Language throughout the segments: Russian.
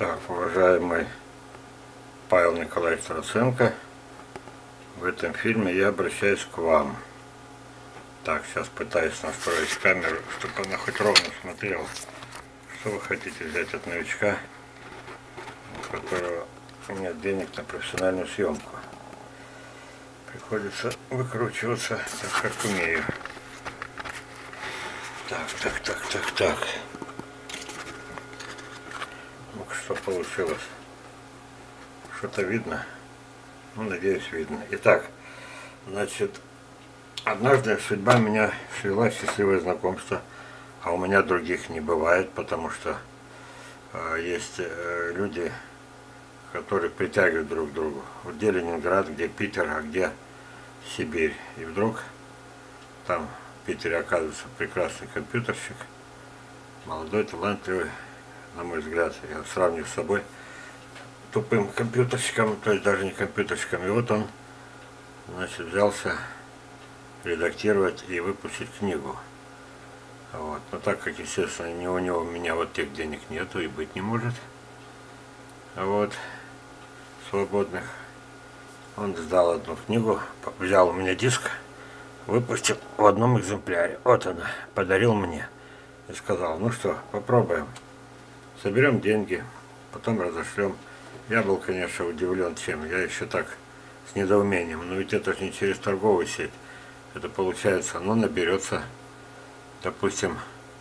Так, уважаемый Павел Николаевич Троценко, в этом фильме я обращаюсь к вам. Так, сейчас пытаюсь настроить камеру, чтобы она хоть ровно смотрела. Что вы хотите взять от новичка, у которого нет денег на профессиональную съемку? Приходится выкручиваться так, как умею. Так. Ну-ка, что получилось? Что-то видно? Ну, надеюсь, видно. Итак, значит, однажды судьба меня свела в счастливое знакомство, а у меня других не бывает, потому что есть люди, которые притягивают друг к другу. Вот где Ленинград, где Питер, а где Сибирь. И вдруг там в Питере оказывается прекрасный компьютерщик, молодой, талантливый, на мой взгляд, я сравниваю с собой, тупым компьютерщиком, то есть даже не компьютерщиком. И вот он, значит, взялся редактировать и выпустить книгу. Вот. Но так как, естественно, у него у меня вот тех денег нету и быть не может, вот, свободных, он сдал одну книгу, взял у меня диск, выпустил в одном экземпляре. Вот она, подарил мне. И сказал: ну что, попробуем. Соберем деньги, потом разошлем. Я был, конечно, удивлен чем. Я еще так с недоумением. Но ведь это же не через торговую сеть. Это получается, ну, наберется, допустим,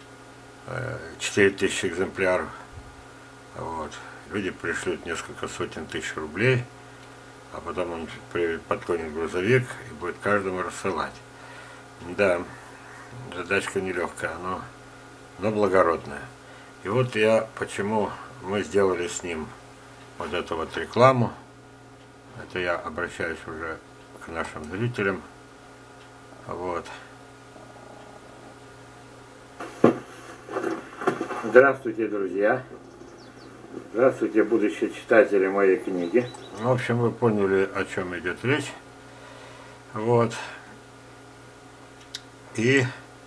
4000 экземпляров. Вот. Люди пришлют несколько сотен тысяч рублей, а потом он подгонит грузовик и будет каждому рассылать. Да, задачка нелегкая, но благородная. И вот почему мы сделали с ним вот эту вот рекламу. Это я обращаюсь уже к нашим зрителям. Вот. Здравствуйте, друзья. Здравствуйте, будущие читатели моей книги. В общем, вы поняли, о чем идет речь. Вот. И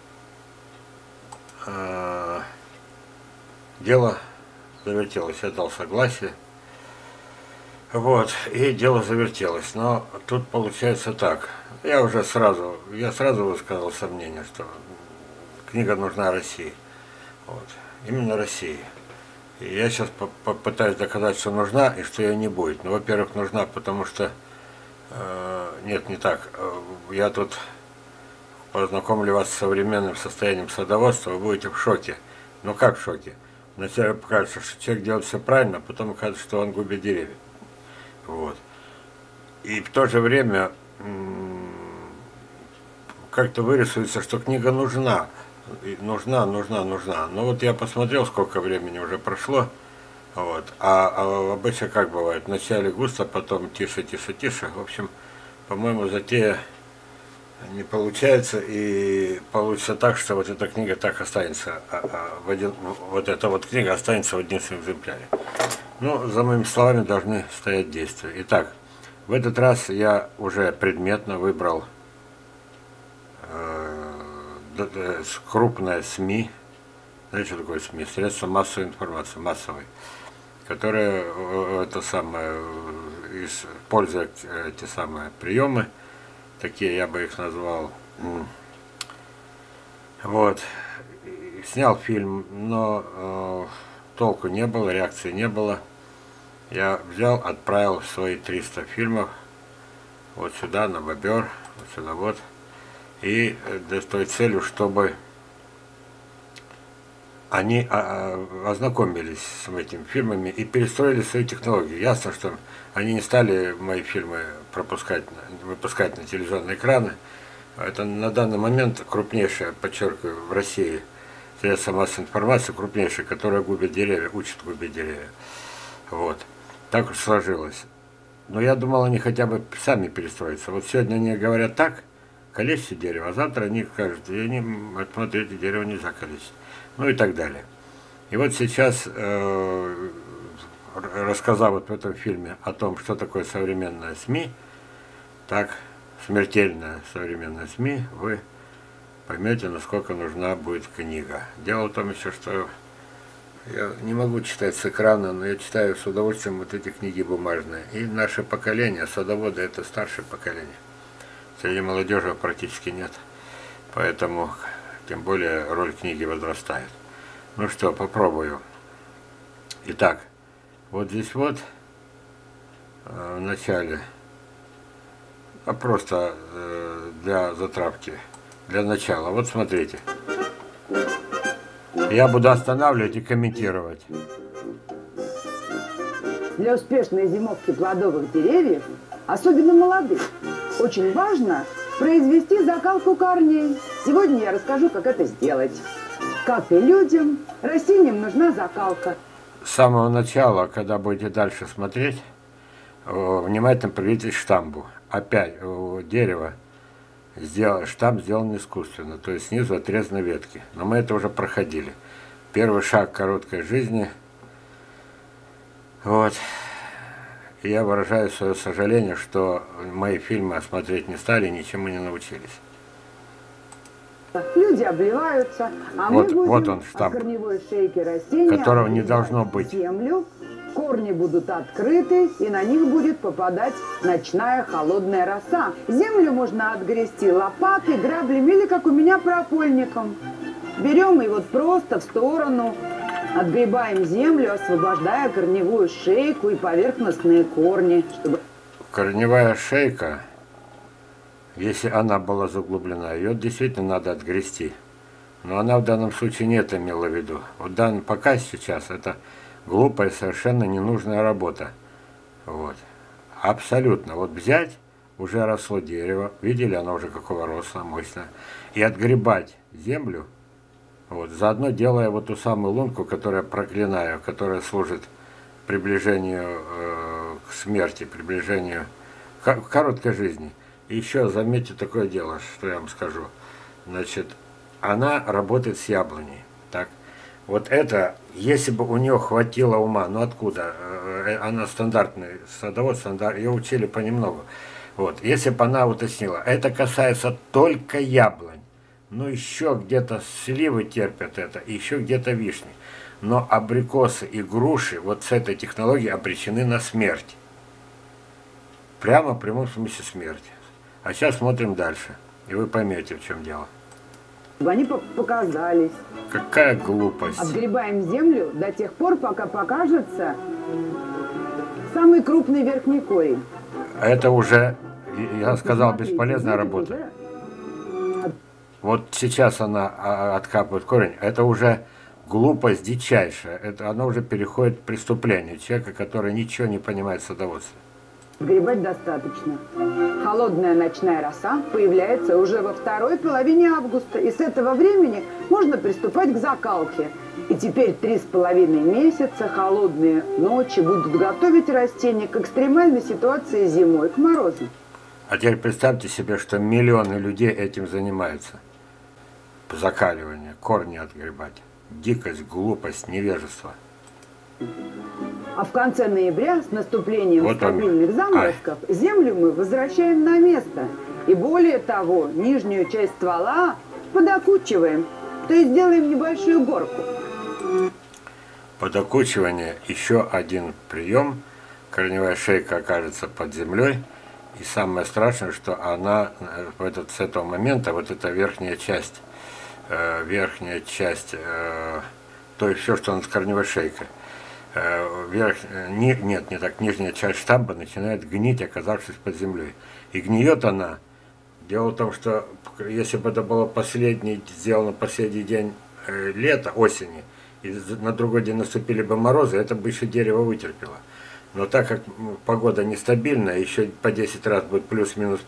дело завертелось. Я дал согласие. Вот. И дело завертелось. Но тут получается так. Я сразу высказал сомнение, что книга нужна России. Вот. Именно России. И я сейчас попытаюсь доказать, что нужна и что ее не будет. Ну, во-первых, нужна, потому что... нет, не так. Я тут познакомлю вас с современным состоянием садоводства, вы будете в шоке. Ну как в шоке? Вначале покажется, что человек делает все правильно, а потом окажется, что он губит деревья. Вот. И в то же время как-то вырисуется, что книга нужна. Нужна. Но вот я посмотрел, сколько времени уже прошло. Вот. А обычно как бывает? Вначале густо, потом тише. В общем, по-моему, затея не получается, и получится так, что вот эта книга так останется, вот эта вот книга останется в единственном экземпляре. Ну, за моими словами должны стоять действия. Итак, в этот раз я уже предметно выбрал крупное СМИ, знаете, что такое СМИ? Средства массовой информации, массовой, которые используют эти самые приемы, такие я бы их назвал. Вот. Снял фильм, но толку не было, реакции не было. Я взял, отправил свои 300 фильмов вот сюда, на Бобер, вот сюда вот. И с той целью, чтобы они ознакомились с этими фильмами и перестроили свои технологии. Ясно, что они не стали мои фильмы выпускать на телевизионные экраны. Это на данный момент крупнейшая, подчеркиваю, в России средства массовой информации, крупнейшая, которая губит деревья, учит губить деревья. Вот. Так уж сложилось. Но я думал, они хотя бы сами перестроятся. Вот сегодня они говорят так: калечьте дерево, а завтра они скажут: смотрите, дерево нельзя калечить. Ну и так далее. И вот сейчас, рассказав вот в этом фильме о том, что такое современная СМИ, так, смертельная современная СМИ, вы поймете, насколько нужна будет книга. Дело в том еще, что Я не могу читать с экрана, но я читаю с удовольствием вот эти книги бумажные. И наше поколение, садоводы, это старшее поколение. Среди молодежи практически нет. Поэтому, тем более, роль книги возрастает. Ну что, попробую. Итак, вот здесь вот, в начале, просто для затравки, для начала. Вот смотрите. Я буду останавливать и комментировать. Для успешной зимовки плодовых деревьев, особенно молодых, очень важно произвести закалку корней. Сегодня я расскажу, как это сделать. Как и людям, растениям нужна закалка. С самого начала, когда будете дальше смотреть, внимательно придите к штамбу. Опять дерево, штамб сделан искусственно, то есть снизу отрезаны ветки. Но мы это уже проходили. Первый шаг короткой жизни. Вот. И я выражаю свое сожаление, что мои фильмы смотреть не стали, ничему не научились. Люди обливаются, а вот, мы будем вот он штамп, корневой шейки растения, которого не должно быть. Землю, корни будут открыты, и на них будет попадать ночная холодная роса. Землю можно отгрести лопатой, граблями или, как у меня, пропольником. Берем и вот просто в сторону отгребаем землю, освобождая корневую шейку и поверхностные корни. Чтобы... Корневая шейка, если она была заглублена, ее действительно надо отгрести. Но она в данном случае не это имела в виду. Вот пока сейчас это глупая, совершенно ненужная работа. Вот. Абсолютно. Вот взять, уже росло дерево, видели, оно уже какого роста, мощное, и отгребать землю, вот, заодно делая вот ту самую лунку, которую я проклинаю, которая служит приближению к смерти, приближению к короткой жизни. И еще заметьте такое дело, что я вам скажу. Значит, она работает с яблоней. Так? Вот это, если бы у нее хватило ума, ну откуда? Она стандартный садовод, ее учили понемногу. Вот, если бы она уточнила, это касается только яблонь. Ну еще где-то сливы терпят это, еще где-то вишни. Но абрикосы и груши вот с этой технологией обречены на смерть. Прямо в прямом смысле смерти. А сейчас смотрим дальше, и вы поймете, в чем дело. Они показались. Какая глупость. Отгребаем землю до тех пор, пока покажется самый крупный верхний корень. Это уже, я сказал, бесполезная работа. Вот сейчас она откапывает корень, это уже глупость дичайшая. Это она уже переходит в преступление человека, который ничего не понимает в садоводстве. Гребать достаточно. Холодная ночная роса появляется уже во второй половине августа, и с этого времени можно приступать к закалке. И теперь 3,5 месяца холодные ночи будут готовить растения к экстремальной ситуации зимой, к морозу. А теперь представьте себе, что миллионы людей этим занимаются. Закаливание, корни отгребать. Дикость, глупость, невежество. А в конце ноября, с наступлением вот стабильных заморозков, землю мы возвращаем на место. И более того, нижнюю часть ствола подокучиваем, то есть делаем небольшую горку. Подокучивание – еще один прием. Корневая шейка окажется под землей. И самое страшное, что она с этого момента, вот эта верхняя часть, то есть все, что над корневой шейкой, нижняя часть штамба начинает гнить, оказавшись под землей. И гниет она. Дело в том, что если бы это было сделано последний день лета, осени, и на другой день наступили бы морозы, это бы еще дерево вытерпело. Но так как погода нестабильная, еще по 10 раз будет плюс-минус,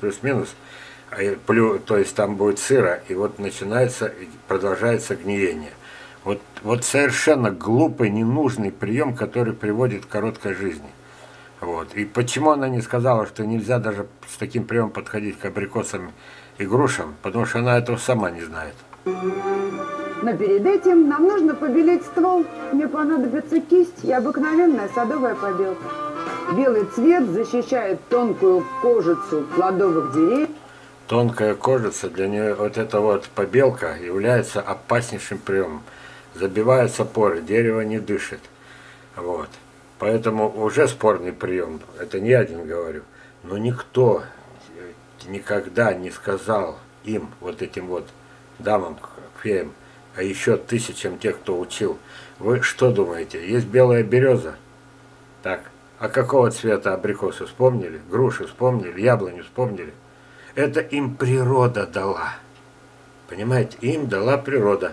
то есть там будет сыро, и вот продолжается гниение. Вот совершенно глупый, ненужный прием, который приводит к короткой жизни. Вот. И почему она не сказала, что нельзя даже с таким приемом подходить к абрикосам и грушам? Потому что она этого сама не знает. Но перед этим нам нужно побелить ствол. Мне понадобится кисть и обыкновенная садовая побелка. Белый цвет защищает тонкую кожицу плодовых деревьев. Тонкая кожица, для нее вот эта вот побелка является опаснейшим приемом. забиваются поры, дерево не дышит. Вот. Поэтому уже спорный прием, это не я один говорю, но никто никогда не сказал им, вот этим вот дамам, феям, а еще тысячам тех, кто учил, вы что думаете, есть белая береза? Так, а какого цвета абрикосы вспомнили? Груши вспомнили? Яблони вспомнили? Это им природа дала. Понимаете, им дала природа.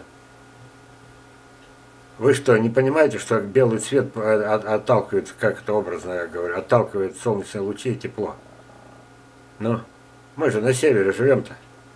Вы что, не понимаете, что белый цвет отталкивает, как это образно я говорю, отталкивает солнечные лучи и тепло? Ну, мы же на севере живем-то.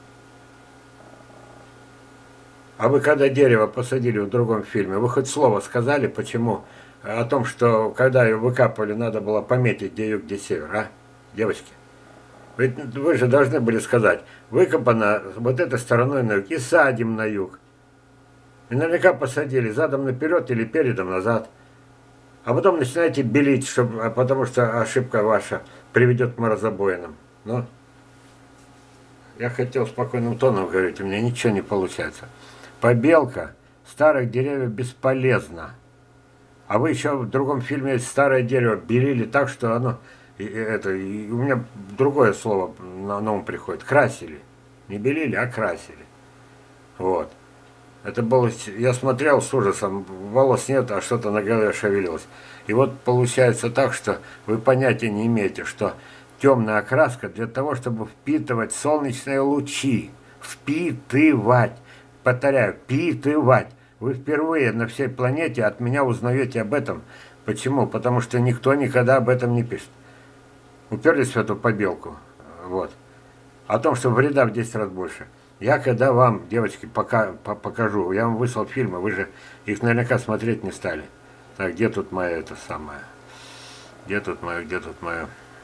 А вы когда дерево посадили в другом фильме, вы хоть слово сказали, почему? О том, что когда ее выкапывали, надо было пометить, где юг, где север, а? Девочки. Ведь вы же должны были сказать, выкопано вот этой стороной на юг и садим на юг. И наверняка посадили задом наперед или передом назад. А потом начинаете белить, потому что ошибка ваша приведет к морозобоинам. Но я хотел спокойным тоном говорить, у меня ничего не получается. Побелка старых деревьев бесполезна. А вы еще в другом фильме старое дерево белили так, что оно... у меня другое слово на ум приходит. Красили. Не белили, а красили. Вот. Это было... Я смотрел с ужасом. Волос нет, а что-то на голове шевелилось. И вот получается так, что вы понятия не имеете, что темная окраска для того, чтобы впитывать солнечные лучи. Впитывать. Повторяю, впитывать. Вы впервые на всей планете от меня узнаете об этом. Почему? Потому что никто никогда об этом не пишет. Уперлись в эту побелку. Вот. О том, что вреда в 10 раз больше. Я когда вам, девочки, покажу, я вам выслал фильмы, вы же их наверняка смотреть не стали. Так, где тут моя это самое? Где тут мое?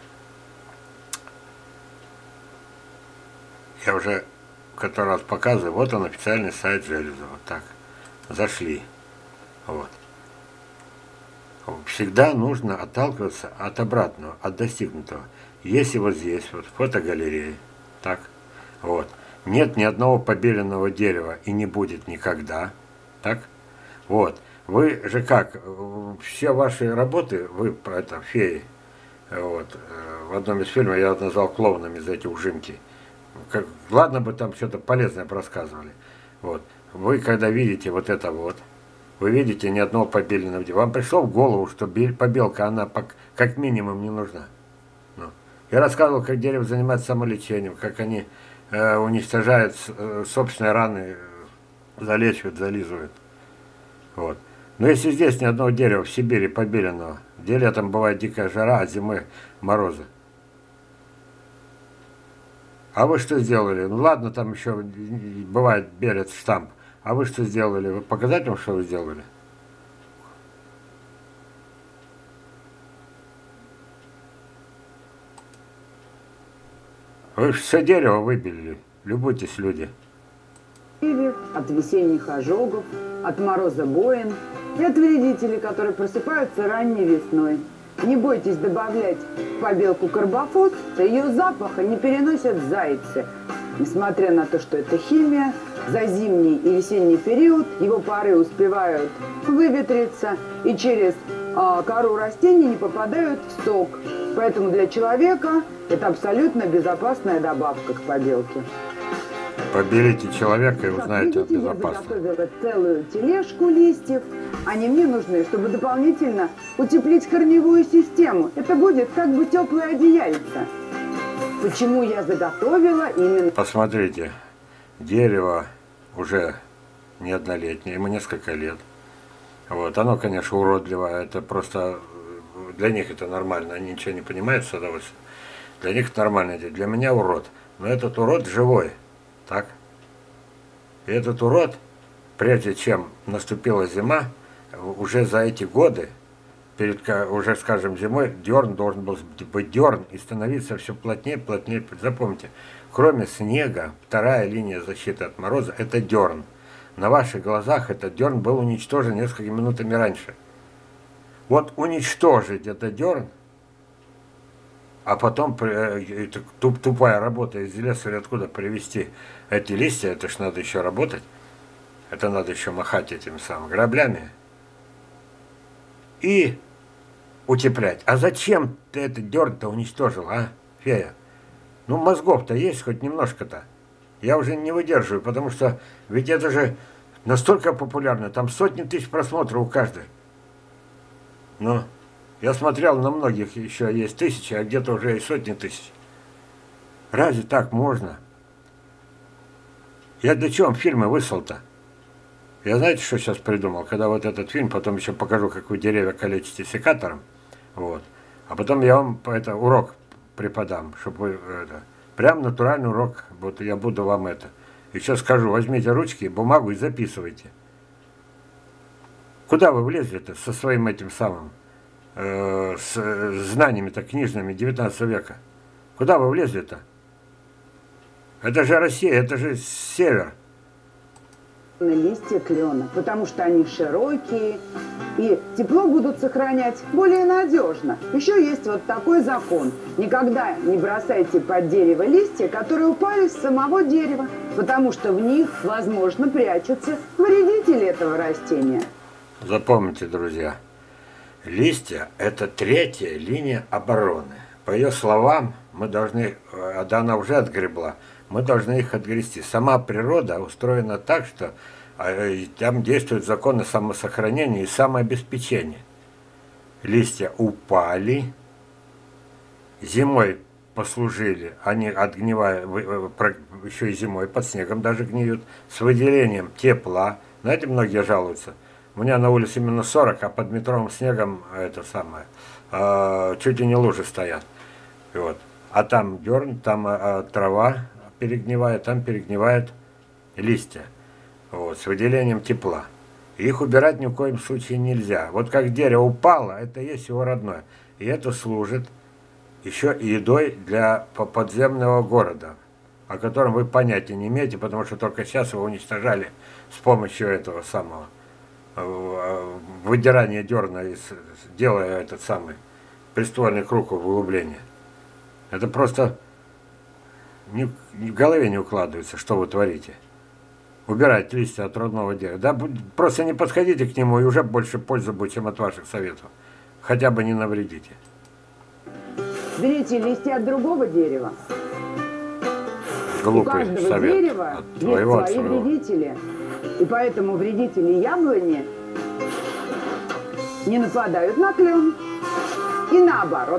Я уже в который раз показываю. Вот он, официальный сайт Железова. Вот так. Зашли. Вот. Всегда нужно отталкиваться от обратного, от достигнутого. Если вот здесь, вот фотогалерея, так, вот, нет ни одного побеленного дерева и не будет никогда, так, вот, вы же как, все ваши работы, вы, это, феи, вот, в одном из фильмов я назвал клоунами за эти ужимки, ладно бы там что-то полезное рассказывали, вот, вы когда видите вот это вот, вы видите ни одного побеленного дерева. Вам пришло в голову, что побелка, она как минимум не нужна. Ну. Я рассказывал, как дерево занимается самолечением, как они уничтожают собственные раны, залечивают, зализывают. Вот. Но если здесь ни одного дерева в Сибири побеленного, где летом бывает дикая жара, а зимой морозы. А вы что сделали? Ну ладно, там еще бывает белят штамп. А вы что сделали? Вы показать вам, что вы сделали? Вы все дерево выбелили. Любуйтесь, люди. От весенних ожогов, от мороза боин и от вредителей, которые просыпаются ранней весной. Не бойтесь добавлять в побелку карбофос, ее запаха не переносят зайцы. Несмотря на то, что это химия, за зимний и весенний период его пары успевают выветриться и через кору растений не попадают в сок. Поэтому для человека это абсолютно безопасная добавка к побелке. Побелите человека и узнаете Видите, о безопасности. я заготовила целую тележку листьев. Они мне нужны, чтобы дополнительно утеплить корневую систему. Это будет как бы теплое одеяльце. Почему я заготовила именно... Посмотрите, дерево уже не однолетнее, ему несколько лет. Вот, оно, конечно, уродливое, это просто для них это нормально, они ничего не понимают с удовольствием. Для них это нормально, для меня урод. Но этот урод живой, так? И этот урод, прежде чем наступила зима, уже за эти годы, перед, уже, скажем, зимой, дерн должен был быть дерн и становиться все плотнее, плотнее. Запомните, кроме снега, вторая линия защиты от мороза – это дерн. На ваших глазах этот дерн был уничтожен несколькими минутами раньше. Вот уничтожить этот дерн, а потом тупая работа из леса или откуда привезти эти листья, это ж надо еще работать. Это надо еще махать этими самыми граблями. И утеплять. А зачем ты это дерн-то уничтожил, а, Фея? Ну, мозгов-то есть хоть немножко-то. Я уже не выдерживаю, потому что ведь это же настолько популярно. Там сотни тысяч просмотров у каждой. Но я смотрел, на многих еще есть тысячи, а где-то уже и сотни тысяч. Разве так можно? Я для чего фильмы выслал-то? Я знаете, что сейчас придумал? Когда вот этот фильм, потом еще покажу, как вы деревья калечите секатором. Вот. А потом я вам это урок преподам, чтобы вы это, прям натуральный урок, вот я буду вам это. Еще скажу, возьмите ручки, бумагу и записывайте. Куда вы влезли-то со своим этим самым, с знаниями-то книжными 19 века? Куда вы влезли-то? Это же Россия, это же север. Листья клена, потому что они широкие и тепло будут сохранять более надежно. Еще есть вот такой закон. Никогда не бросайте под дерево листья, которые упали с самого дерева, потому что в них, возможно, прячутся вредители этого растения. Запомните, друзья, листья – это третья линия обороны. По ее словам, мы должны, да она уже отгребла, мы должны их отгрести. Сама природа устроена так, что там действуют законы самосохранения и самообеспечения. Листья упали, зимой послужили, они отгнивают, еще и зимой под снегом даже гниют, с выделением тепла. Знаете, многие жалуются. У меня на улице именно 40, а под метровым снегом это самое, чуть ли не лужи стоят. Вот. А там дерн, там трава перегнивает, там перегнивают листья. Вот, с выделением тепла. Их убирать ни в коем случае нельзя. Вот как дерево упало, это есть его родное. И это служит еще и едой для подземного города, о котором вы понятия не имеете, потому что только сейчас его уничтожали с помощью этого самого выдирания дерна, делая этот самый приствольный круг углубления. Это просто в голове не укладывается, что вы творите. Убирать листья от родного дерева. Да, просто не подходите к нему, и уже больше пользы будет, чем от ваших советов. Хотя бы не навредите. Берите листья от другого дерева. Глупый У каждого совет. дерева От твоего, есть свои вредители. И поэтому вредители яблони не нападают на клен. И наоборот.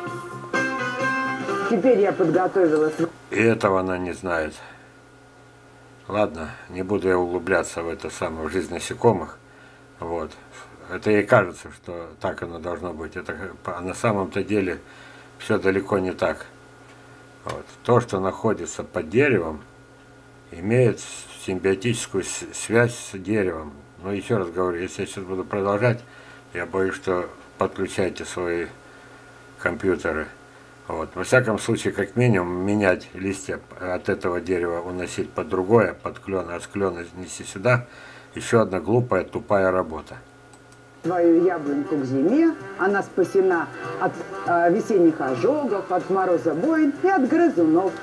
Теперь я подготовила... И этого она не знает. Ладно, не буду я углубляться в это самое, в жизнь насекомых. Вот. Это ей кажется, что так оно должно быть. А на самом-то деле все далеко не так. Вот. То, что находится под деревом, имеет симбиотическую связь с деревом. Но еще раз говорю, если я сейчас буду продолжать, я боюсь, что подключайте свои компьютеры. Вот. Во всяком случае, как минимум, менять листья от этого дерева, уносить под другое, под клен, а с клена нести сюда, еще одна глупая, тупая работа. Свою яблоньку к зиме, она спасена от весенних ожогов, от морозобоин и от грызунов.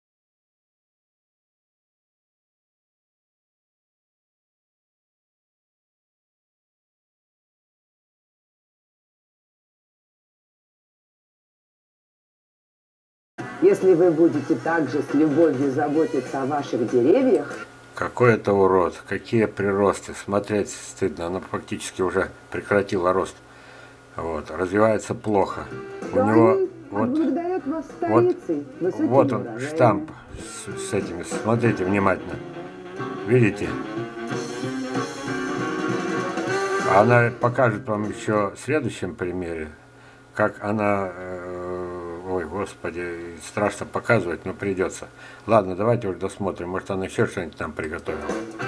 Если вы будете также с любовью заботиться о ваших деревьях... Какой это урод, какие приросты, смотреть стыдно, она фактически уже прекратила рост. Вот, развивается плохо. У него вот он, штамп с этими, смотрите внимательно. Видите? Она покажет вам еще в следующем примере, как она... Ой, господи, страшно показывать, но придется. Ладно, давайте уже досмотрим. Может, она еще что-нибудь нам приготовила.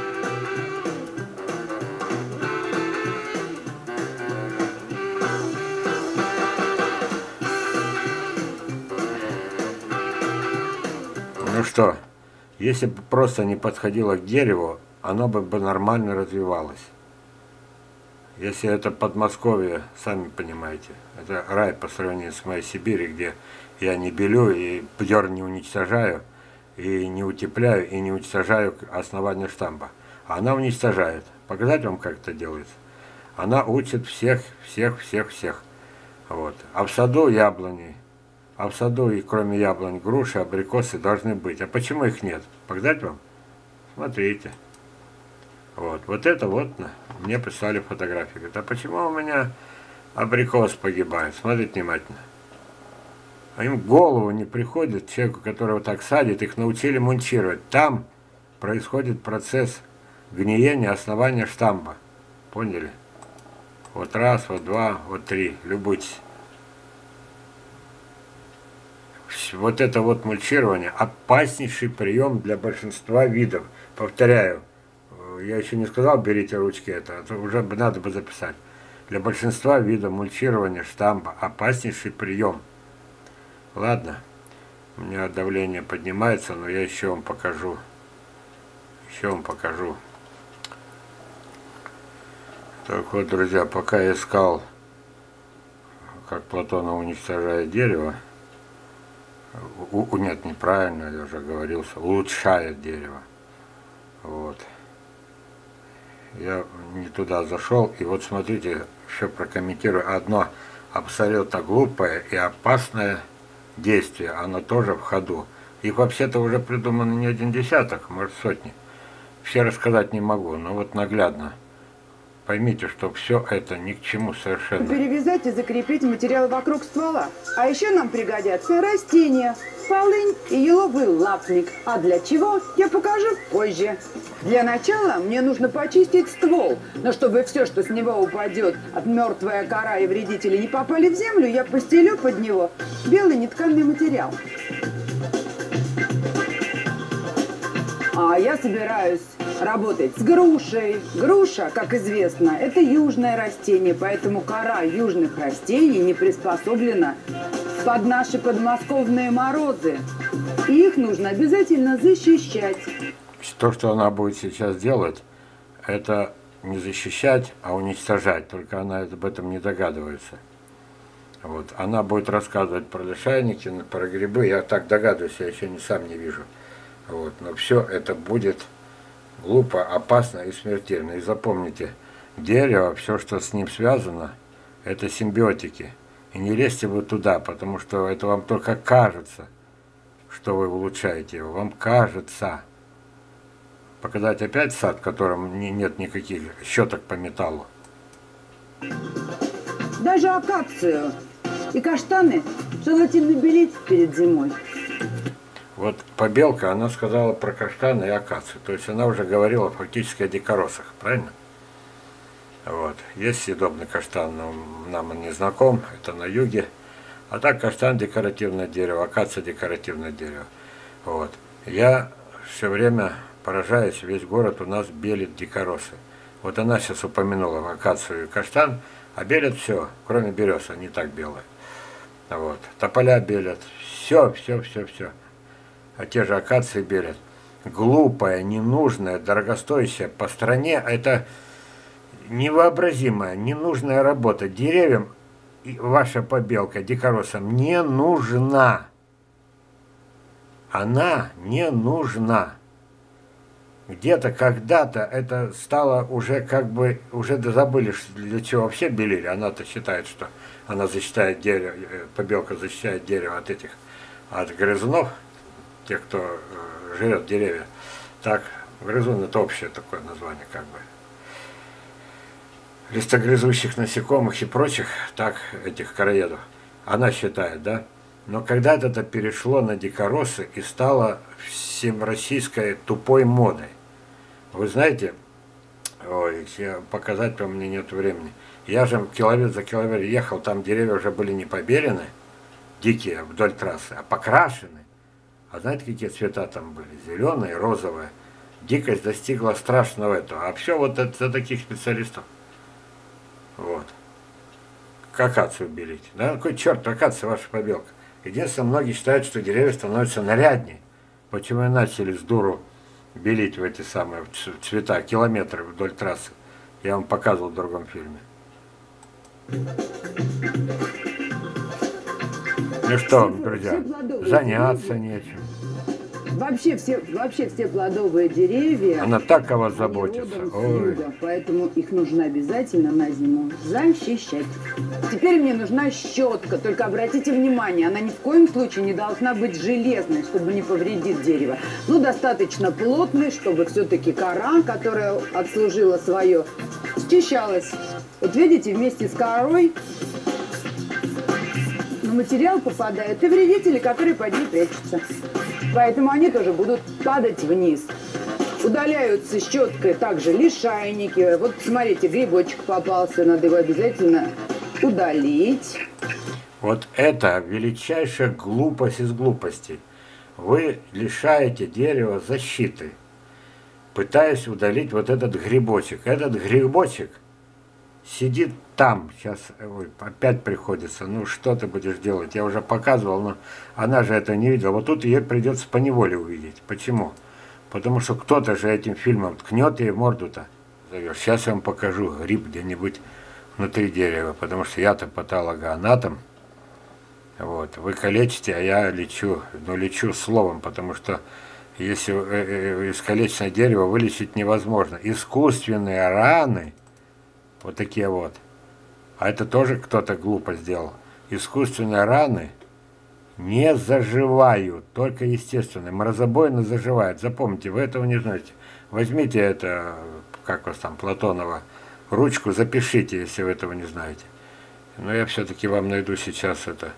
Ну что, если бы просто не подходило к дереву, оно бы нормально развивалось. Если это Подмосковье, сами понимаете, это рай по сравнению с моей Сибирью, где я не белю и дерн не уничтожаю, и не утепляю, и не уничтожаю основание штамба. Она уничтожает. Показать вам, как это делается? Она учит всех. Вот. А в саду яблони. А в саду, и кроме яблонь, груши, абрикосы должны быть. А почему их нет? Показать вам? Смотрите. Вот это вот мне прислали фотографии. Говорят, а почему у меня абрикос погибает? Смотрите внимательно. А им в голову не приходит человеку, которого так садит, их научили мульчировать. Там происходит процесс гниения основания штамба. Поняли? Вот раз, вот два, вот три. Любуйтесь. Вот это вот мульчирование опаснейший прием для большинства видов. Повторяю, я еще не сказал, берите ручки, это уже надо бы записать. Для большинства видов мульчирования штамба опаснейший прием. Ладно, у меня давление поднимается, но я еще вам покажу. Так вот, друзья, пока я искал, как Платонов уничтожает дерево, нет, неправильно, я уже говорил, улучшает дерево. Вот. Я не туда зашел, и вот смотрите, еще прокомментирую одно абсолютно глупое и опасное действие, оно тоже в ходу. Их вообще-то уже придумано не один десяток, может сотни. Все рассказать не могу, но вот наглядно. Поймите, что все это ни к чему совершенно. Перевязать и закрепить материал вокруг ствола. А еще нам пригодятся растения, полынь и еловый лапник. А для чего, я покажу позже. Для начала мне нужно почистить ствол. Но чтобы все, что с него упадет, от мертвая кора и вредители не попали в землю, я постелю под него белый нетканный материал. А я собираюсь работать с грушей. Груша, как известно, это южное растение, поэтому кора южных растений не приспособлена под наши подмосковные морозы. И их нужно обязательно защищать. То, что она будет сейчас делать, это не защищать, а уничтожать. Только она об этом не догадывается. Вот. Она будет рассказывать про лишайники, про грибы. Я так догадываюсь, я еще сам не вижу. Вот. Но все это будет глупо, опасно и смертельно. И запомните, дерево, все, что с ним связано, это симбиотики. И не лезьте вы туда, потому что это вам только кажется, что вы улучшаете его. Вам кажется. Показать опять сад, в котором нет никаких щеток по металлу. Даже акацию и каштаны желательно белить перед зимой. Вот побелка, она сказала про каштаны и акацию. То есть она уже говорила фактически о дикоросах, правильно? Вот. Есть съедобный каштан, но нам он не знаком, это на юге. А так каштан декоративное дерево, акация декоративное дерево. Вот. Я все время поражаюсь, весь город у нас белит дикоросы. Вот она сейчас упомянула акацию и каштан, а белят все, кроме берез, они так белые. Вот. Тополя белят, все. А те же акации белят. Глупая, ненужная, дорогостоящая по стране, это невообразимая, ненужная работа. Деревьям ваша побелка дикоросам не нужна. Она не нужна. Где-то, когда-то это стало уже как бы, уже забыли, для чего вообще белили. Она-то считает, что она защищает дерево, побелка защищает дерево от этих, от грызунов, тех, кто жрет деревья. Так, грызун это общее такое название, как бы. Листогрызущих насекомых и прочих, так, этих короедов. Она считает, да? Но когда-то это перешло на дикоросы и стало всероссийской тупой модой. Вы знаете, ой, показать вам мне нет времени. Я же километр за километр ехал, там деревья уже были не побелены, дикие вдоль трассы, а покрашены. А знаете, какие цвета там были? Зеленые, розовые. Дикость достигла страшного этого. А все вот это за таких специалистов. Вот. Акацию белить. Да, какой черт, акация ваша побелка. Единственное, многие считают, что деревья становятся наряднее. Почему и начали с дуру белить в эти самые цвета, километры вдоль трассы. Я вам показывал в другом фильме. Ну что, друзья, заняться нечем. Вообще все плодовые деревья, Она так о вас они заботится. родом с Ой. юга, поэтому их нужно обязательно на зиму защищать. Теперь мне нужна щетка, только обратите внимание, она ни в коем случае не должна быть железной, чтобы не повредить дерево. Ну, достаточно плотной, чтобы все-таки кора, которая отслужила свое, счищалась. Вот видите, вместе с корой на материал попадают и вредители, которые под ней прячутся. Поэтому они тоже будут падать вниз. Удаляются щеткой также лишайники. Вот смотрите, грибочек попался, надо его обязательно удалить. Вот это величайшая глупость из глупостей. Вы лишаете дерева защиты, пытаясь удалить вот этот грибочек. Этот грибочек сидит там. Сейчас опять приходится. Ну, что ты будешь делать? Я уже показывал, но она же это не видела. Вот тут ей придется поневоле увидеть. Почему? Потому что кто-то же этим фильмом ткнет ей в морду-то. Сейчас я вам покажу гриб где-нибудь внутри дерева. Потому что я-то патологоанатом. Вот. Вы калечите, а я лечу. Но лечу словом, потому что если искалеченное дерево вылечить невозможно. Искусственные раны, вот такие вот, а это тоже кто-то глупо сделал. Искусственные раны не заживают, только естественные. Морозобойно заживают. Запомните, вы этого не знаете. Возьмите это, как вас там, Платонова, ручку, запишите, если вы этого не знаете. Но я все-таки вам найду сейчас это.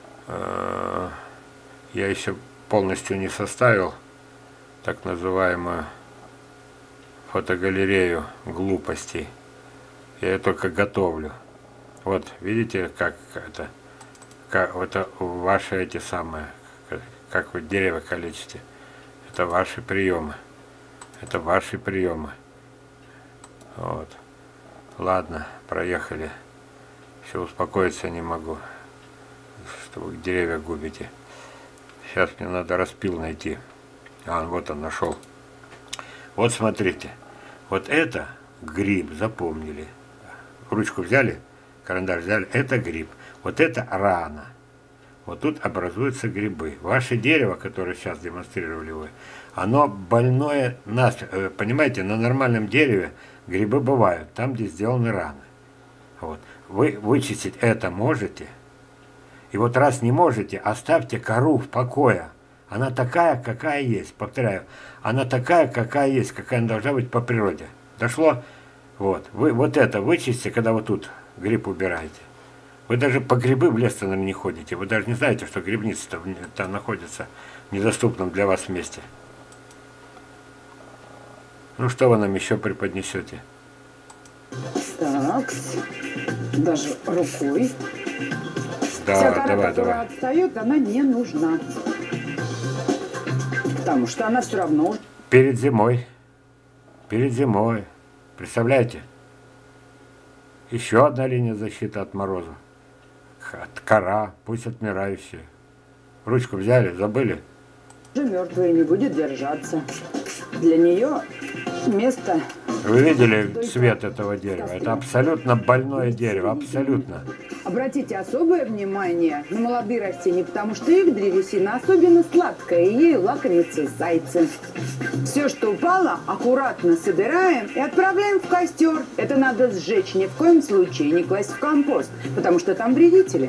Я еще полностью не составил так называемую фотогалерею глупостей. Я ее только готовлю. Вот, видите, как это ваши эти самые, как вы дерево калечите. Это ваши приемы. Это ваши приемы. Вот. Ладно, проехали. Все, успокоиться не могу, что вы деревья губите. Сейчас мне надо распил найти. Вот он нашел. Вот смотрите. Вот это гриб, запомнили. Ручку взяли, карандаш взяли, это гриб. Вот это рана. Вот тут образуются грибы. Ваше дерево, которое сейчас демонстрировали вы, оно больное насмерть. Понимаете, на нормальном дереве грибы бывают, там, где сделаны раны. Вот. Вы вычистить это можете? И вот раз не можете, оставьте кору в покое. Она такая, какая есть. Повторяю, она такая, какая есть, какая она должна быть по природе. Дошло? Вот. Вы вот это вычистите, когда вы тут гриб убираете. Вы даже по грибы в лес, наверное, не ходите. Вы даже не знаете, что грибница там находится в недоступном для вас месте. Ну, что вы нам еще преподнесете? Так, даже рукой. Да, Вся кора, давай, которая давай. отстает, она не нужна. Потому что она все равно... Перед зимой. Перед зимой. Представляете? Еще одна линия защиты от мороза. Кора, пусть отмирающая. Ручку взяли, забыли? уже мертвая не будет держаться. Для нее место... Вы видели цвет этого дерева? Это абсолютно больное дерево, абсолютно. Обратите особое внимание на молодые растения, потому что их древесина особенно сладкая, и ею лакомятся зайцы. Все, что упало, аккуратно собираем и отправляем в костер. Это надо сжечь, ни в коем случае не класть в компост, потому что там вредители.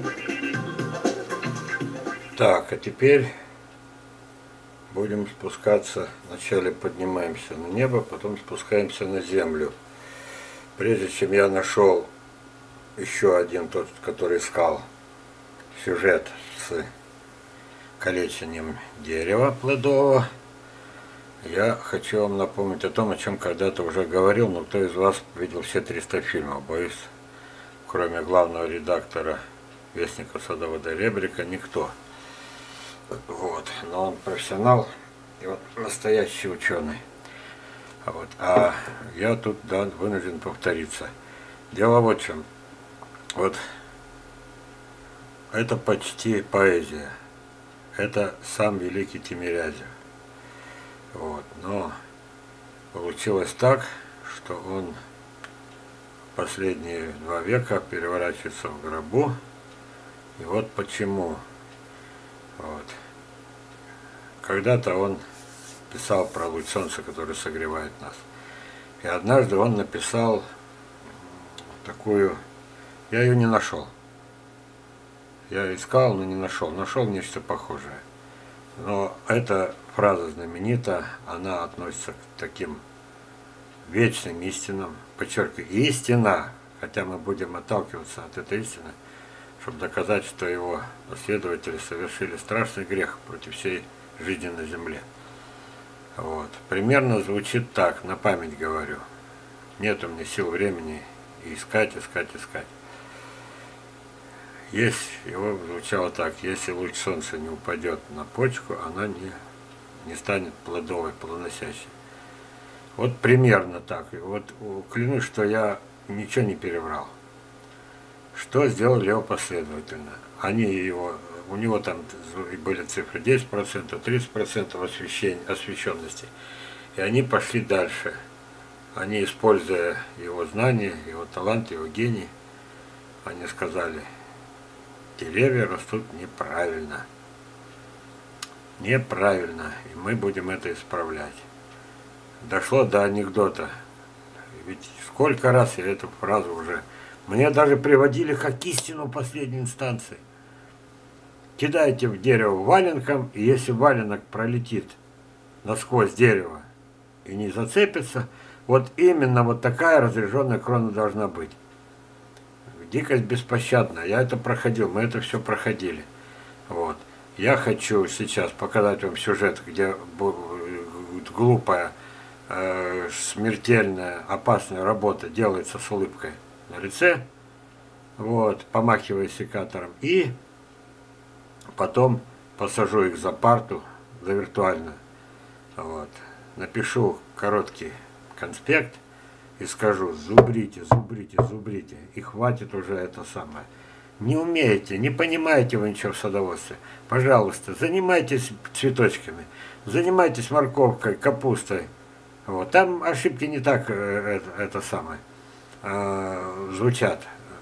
Так, а теперь будем спускаться. Вначале поднимаемся на небо, потом спускаемся на землю. Прежде чем я нашел еще один, тот, который искал сюжет с калечением дерева плодового, я хочу вам напомнить о том, о чем когда-то уже говорил, но кто из вас видел все 300 фильмов, боюсь, кроме главного редактора Вестника садовода Ребрика, никто. Вот. Но он профессионал и вот настоящий ученый. Вот. А я тут, да, вынужден повториться. Дело вот в чем. Вот это почти поэзия. Это сам великий Тимирязев. Вот. Но получилось так, что он последние 2 века переворачивается в гробу. И вот почему. Вот. Когда-то он писал про луч солнца, который согревает нас. И однажды он написал такую, я ее не нашел. Я искал, но не нашел. Нашел нечто похожее. Но эта фраза знаменита, она относится к таким вечным истинам. Подчеркиваю, истина, хотя мы будем отталкиваться от этой истины, чтобы доказать, что его последователи совершили страшный грех против всей жизни на земле. Вот. Примерно звучит так, на память говорю. Нет у меня сил, времени искать. Есть, его звучало так: если луч солнца не упадет на почку, она не станет плодовой, плодоносящей. Вот примерно так. И вот клянусь, что я ничего не переврал. Что сделали его последовательно? У него там были цифры 10%, 30% освещенности. И они пошли дальше. Они, используя его знания, его талант, его гений, они сказали: деревья растут неправильно. Неправильно. И мы будем это исправлять. Дошло до анекдота. Ведь сколько раз я эту фразу уже... Мне даже приводили как истину последней инстанции. Кидайте в дерево валенком, и если валенок пролетит насквозь дерево и не зацепится, вот именно вот такая разряженная крона должна быть. Дикость беспощадная. Я это проходил, мы это все проходили. Вот. Я хочу сейчас показать вам сюжет, где глупая, смертельная, опасная работа делается с улыбкой на лице, вот, помахивая секатором, и потом посажу их за парту, за виртуально, вот, напишу короткий конспект и скажу: зубрите, и хватит уже это самое. Не умеете, не понимаете вы ничего в садоводстве, пожалуйста, занимайтесь цветочками, занимайтесь морковкой, капустой. Вот. Там ошибки не так это самое звучат.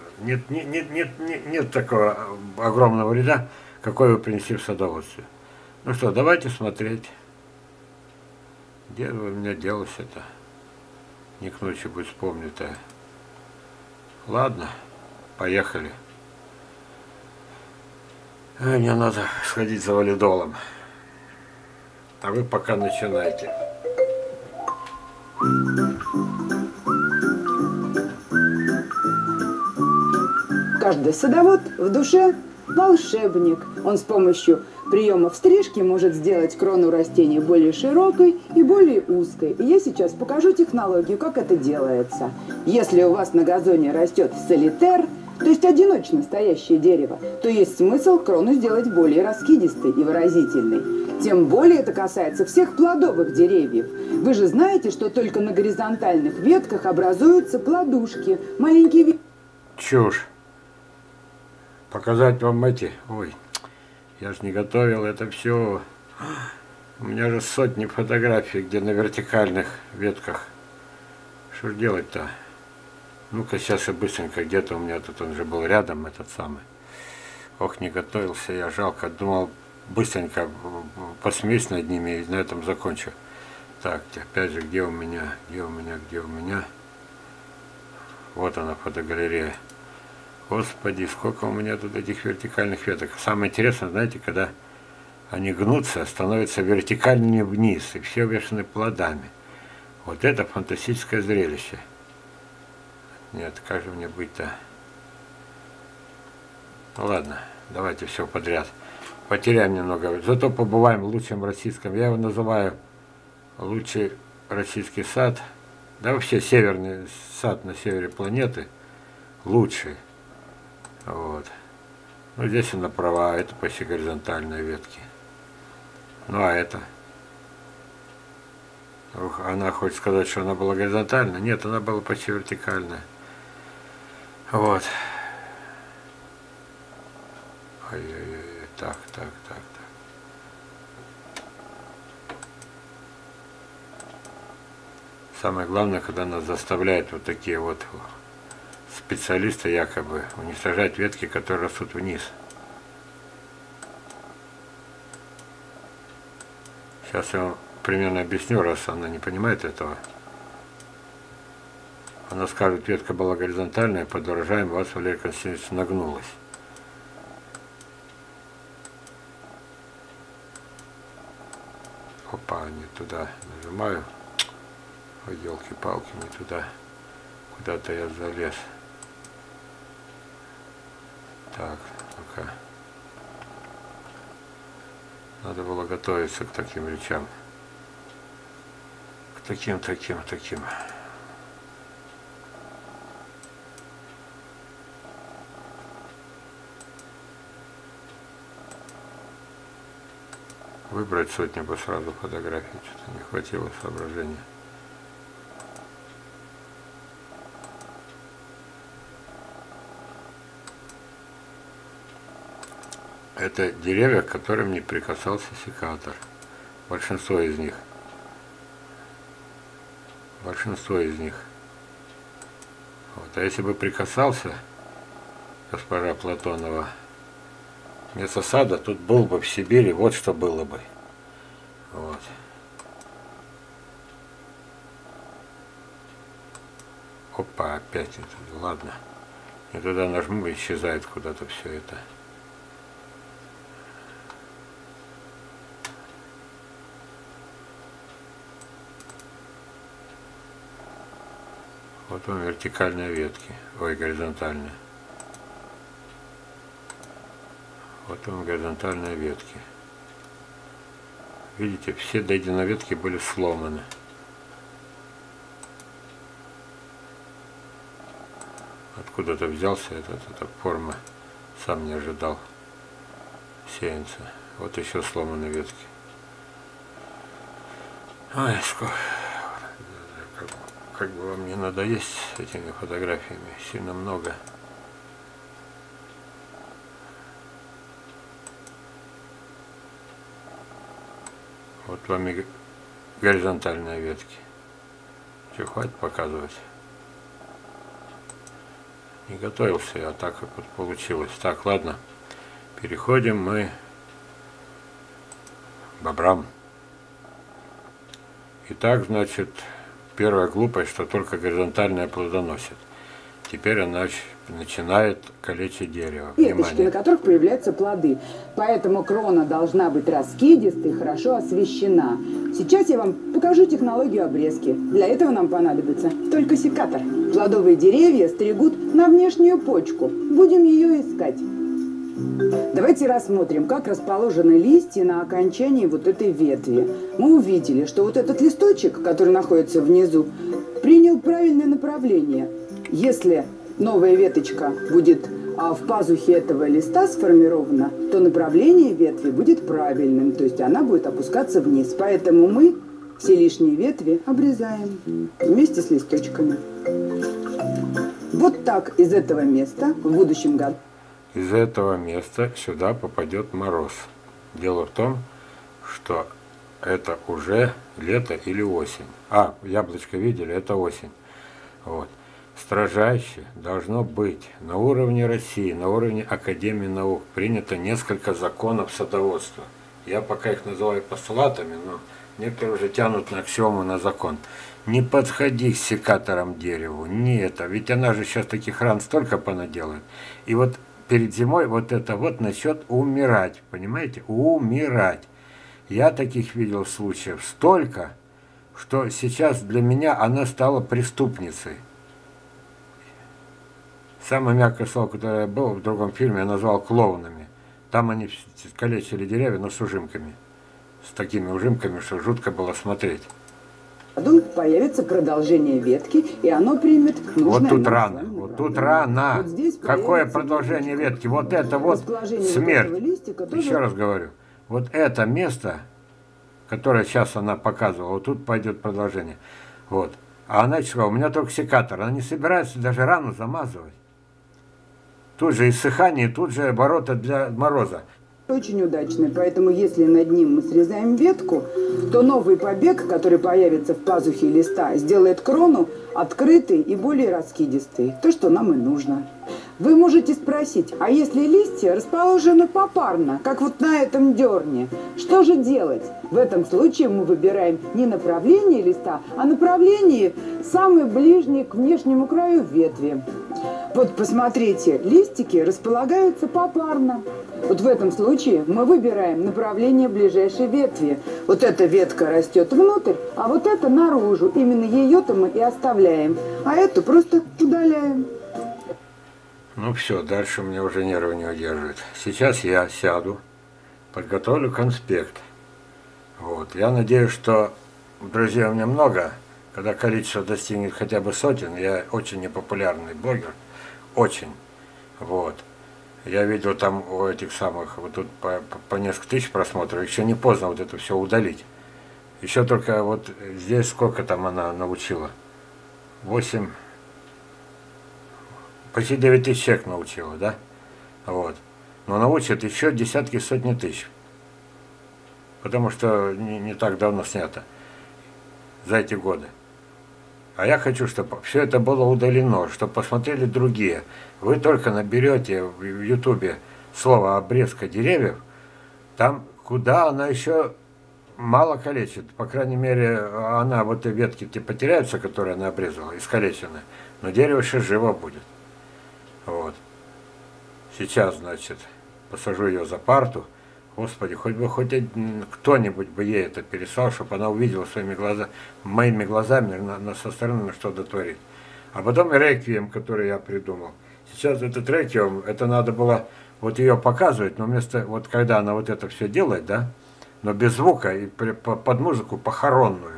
Нет такого огромного ряда, какой вы принесли в садоводстве. Ну что, давайте смотреть. Где у меня делось это? Не к ночи будет вспомнито. Ладно, поехали. Мне надо сходить за валидолом. А вы пока начинайте. Каждый садовод в душе волшебник. Он с помощью приемов стрижки может сделать крону растений более широкой и более узкой. И я сейчас покажу технологию, как это делается. Если у вас на газоне растет солитер, то есть одиночно стоящее дерево, то есть смысл крону сделать более раскидистой и выразительной. Тем более это касается всех плодовых деревьев. Вы же знаете, что только на горизонтальных ветках образуются плодушки, маленькие... Чушь. Показать вам эти... Ой, я же не готовил это все. У меня же сотни фотографий, где на вертикальных ветках. Что ж делать-то? Ну-ка, сейчас я быстренько, где-то у меня тут, он же был рядом, этот самый. Ох, не готовился я, жалко. Думал, быстренько посмеюсь над ними и на этом закончу. Так, опять же, где у меня? Вот она, фотогалерея. Господи, сколько у меня тут этих вертикальных веток. Самое интересное, знаете, когда они гнутся, становятся вертикальными вниз, и все увешаны плодами. Вот это фантастическое зрелище. Нет, как же мне быть-то? Ну ладно, давайте все подряд. Потеряем немного. Зато побываем в лучшем российском. Я его называю лучший российский сад. Да вообще северный сад на севере планеты лучший. Вот. Ну здесь она права, это почти горизонтальные ветки. Ну а это? Она хочет сказать, что она была горизонтальная? Нет, она была почти вертикальная. Вот. Ой-ой-ой, так. Самое главное, когда нас заставляют вот такие вот специалисты якобы уничтожать ветки, которые растут вниз. Сейчас я вам примерно объясню, раз она не понимает этого. Она скажет, ветка была горизонтальная, подражаем, вас, Валерий Константинович, нагнулась. Опа, не туда нажимаю. Ой, елки-палки, не туда. Куда-то я залез. Так, ну-ка. Надо было готовиться к таким речам. К таким. Выбрать сотню бы сразу фотографий, что-то не хватило соображения. Это деревья, к которым не прикасался секатор. Большинство из них. Вот. А если бы прикасался госпожа Платонова, вместо сада тут был бы в Сибири, вот что было бы. Вот. Опа, опять это. Ладно. И туда нажму, и исчезает куда-то все это. Вот вам вертикальные ветки. Ой, горизонтальные. Вот вам горизонтальные ветки. Видите, все до единой ветки были сломаны. Откуда-то взялся эта форма. Сам не ожидал. Сеянца. Вот еще сломаны ветки. Ой, сколько. Как бы вам не надоесть с этими фотографиями. Сильно много. Вот вам и горизонтальные ветки. Что, хватит показывать? Не готовился я, а так вот получилось. Так, ладно. Переходим мы к бобрам. Итак, значит, первая глупость, что только горизонтальная плодоносит. Теперь она начинает калечить дерево. Веточки, на которых появляются плоды. Поэтому крона должна быть раскидистой, хорошо освещена. Сейчас я вам покажу технологию обрезки. Для этого нам понадобится только секатор. Плодовые деревья стригут на внешнюю почку. Будем ее искать. Давайте рассмотрим, как расположены листья на окончании вот этой ветви. Мы увидели, что вот этот листочек, который находится внизу, принял правильное направление. Если новая веточка будет в пазухе этого листа сформирована, то направление ветви будет правильным, то есть она будет опускаться вниз. Поэтому мы все лишние ветви обрезаем вместе с листочками. Вот так из этого места в будущем году. Из этого места сюда попадет мороз. Дело в том, что это уже лето или осень. Яблочко видели, это осень. Вот. Строжайше должно быть на уровне России, на уровне Академии наук принято несколько законов садоводства. Я пока их называю постулатами, но некоторые уже тянут на аксиому, на закон. Не подходи к секаторам дереву, не это. Ведь она же сейчас таких ран столько понаделает. И вот перед зимой вот это вот начнет умирать, понимаете? Умирать. Я таких видел случаев столько, что сейчас для меня она стала преступницей. Самое мягкое слово, которое я был в другом фильме, я назвал клоунами. Там они калечили деревья, но с ужимками. С такими ужимками, что жутко было смотреть. Потом появится продолжение ветки, и оно примет нужное. Вот тут рано, вот тут рано. Вот здесь какое продолжение ветки? Вот это вот смерть. Вот листика тоже... Еще раз говорю, вот это место, которое сейчас она показывала, вот тут пойдет продолжение. Вот. А она сказала, у меня только секатор, она не собирается даже рану замазывать. Тут же иссыхание, тут же обороты для мороза. Очень удачный, поэтому если над ним мы срезаем ветку, то новый побег, который появится в пазухе листа, сделает крону открытой и более раскидистой. То, что нам и нужно. Вы можете спросить, а если листья расположены попарно, как вот на этом дерне, что же делать? В этом случае мы выбираем не направление листа, а направление самое ближнее к внешнему краю ветви. Вот посмотрите, листики располагаются попарно. Вот в этом случае мы выбираем направление ближайшей ветви. Вот эта ветка растет внутрь, а вот эта наружу. Именно ее-то мы и оставляем, а эту просто удаляем. Ну все, дальше мне уже нервы не удерживают. Сейчас я сяду, подготовлю конспект. Вот. Я надеюсь, что друзей у меня много. Когда количество достигнет хотя бы сотен, я очень непопулярный блогер. Очень. Вот. Я видел там у этих самых, вот тут по несколько тысяч просмотров. Еще не поздно вот это все удалить. Еще только вот здесь сколько там она научила? 8, почти 9 тысяч человек научила, да? Вот. Но научат еще десятки, сотни тысяч. Потому что не так давно снято. За эти годы. А я хочу, чтобы все это было удалено, чтобы посмотрели другие. Вы только наберете в Ютубе слово «обрезка деревьев», там, куда она еще мало калечит. По крайней мере, она, вот и ветки типа теряются, которые она обрезала, искалечены, но дерево еще живо будет. Вот. Сейчас, значит, посажу ее за парту. Господи, хоть бы кто-нибудь бы ей это переслал, чтобы она увидела своими глазами, моими глазами со стороны, что дотворить. А потом реквием, который я придумал. Сейчас этот реквием, это надо было вот ее показывать, но вместо, вот когда она вот это все делает, да, но без звука и под музыку похоронную.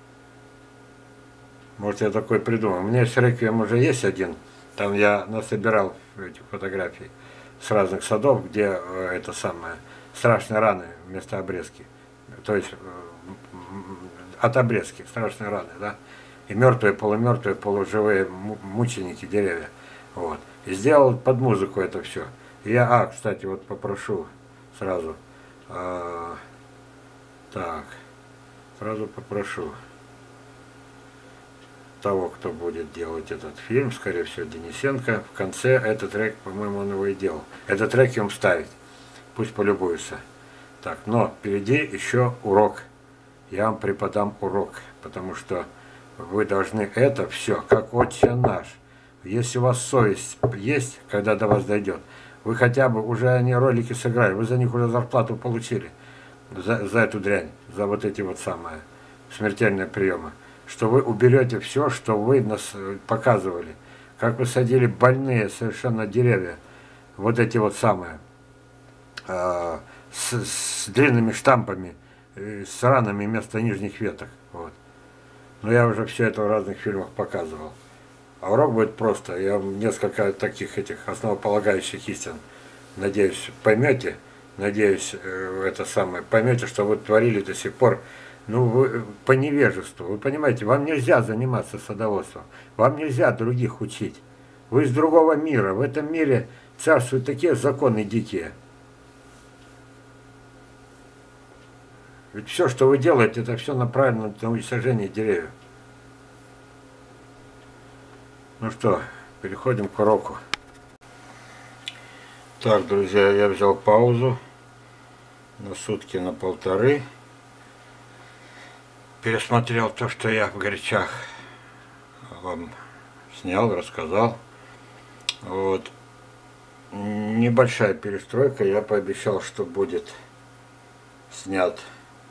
Может, я такой придумал. У меня есть реквием уже есть один, там я насобирал этих фотографий с разных садов, где это самое... страшные раны вместо обрезки. То есть от обрезки страшные раны, да? И мертвые, полуживые мученики, деревья. Вот. И сделал под музыку это все. И я, кстати, вот попрошу сразу. Так. Сразу попрошу того, кто будет делать этот фильм, скорее всего, Денисенко. В конце этот трек, по-моему, он его и делал. Этот трек им вставить. Пусть полюбуются. Так, но впереди еще урок. Я вам преподам урок, потому что вы должны это все, как Отче наш. Если у вас совесть есть, когда до вас дойдет, вы хотя бы уже они ролики сыграли, вы за них уже зарплату получили, за эту дрянь, за вот эти вот самые смертельные приемы, что вы уберете все, что вы нас показывали, как вы садили больные совершенно деревья, вот эти вот самые, с длинными штампами, с ранами вместо нижних веток. Вот. Но я уже все это в разных фильмах показывал. А урок будет просто. Я вам несколько таких этих основополагающих истин, надеюсь, поймете. Надеюсь, это самое, поймете, что вы творили до сих пор. Ну, вы, по невежеству. Вы понимаете, вам нельзя заниматься садоводством. Вам нельзя других учить. Вы из другого мира. В этом мире царствуют такие законы дикие. Ведь все, что вы делаете, это все направлено на уничтожение деревьев. Ну что, переходим к уроку. Так, друзья, я взял паузу на сутки, на полторы. Пересмотрел то, что я в горячах вам снял, рассказал. Вот. Небольшая перестройка. Я пообещал, что будет снят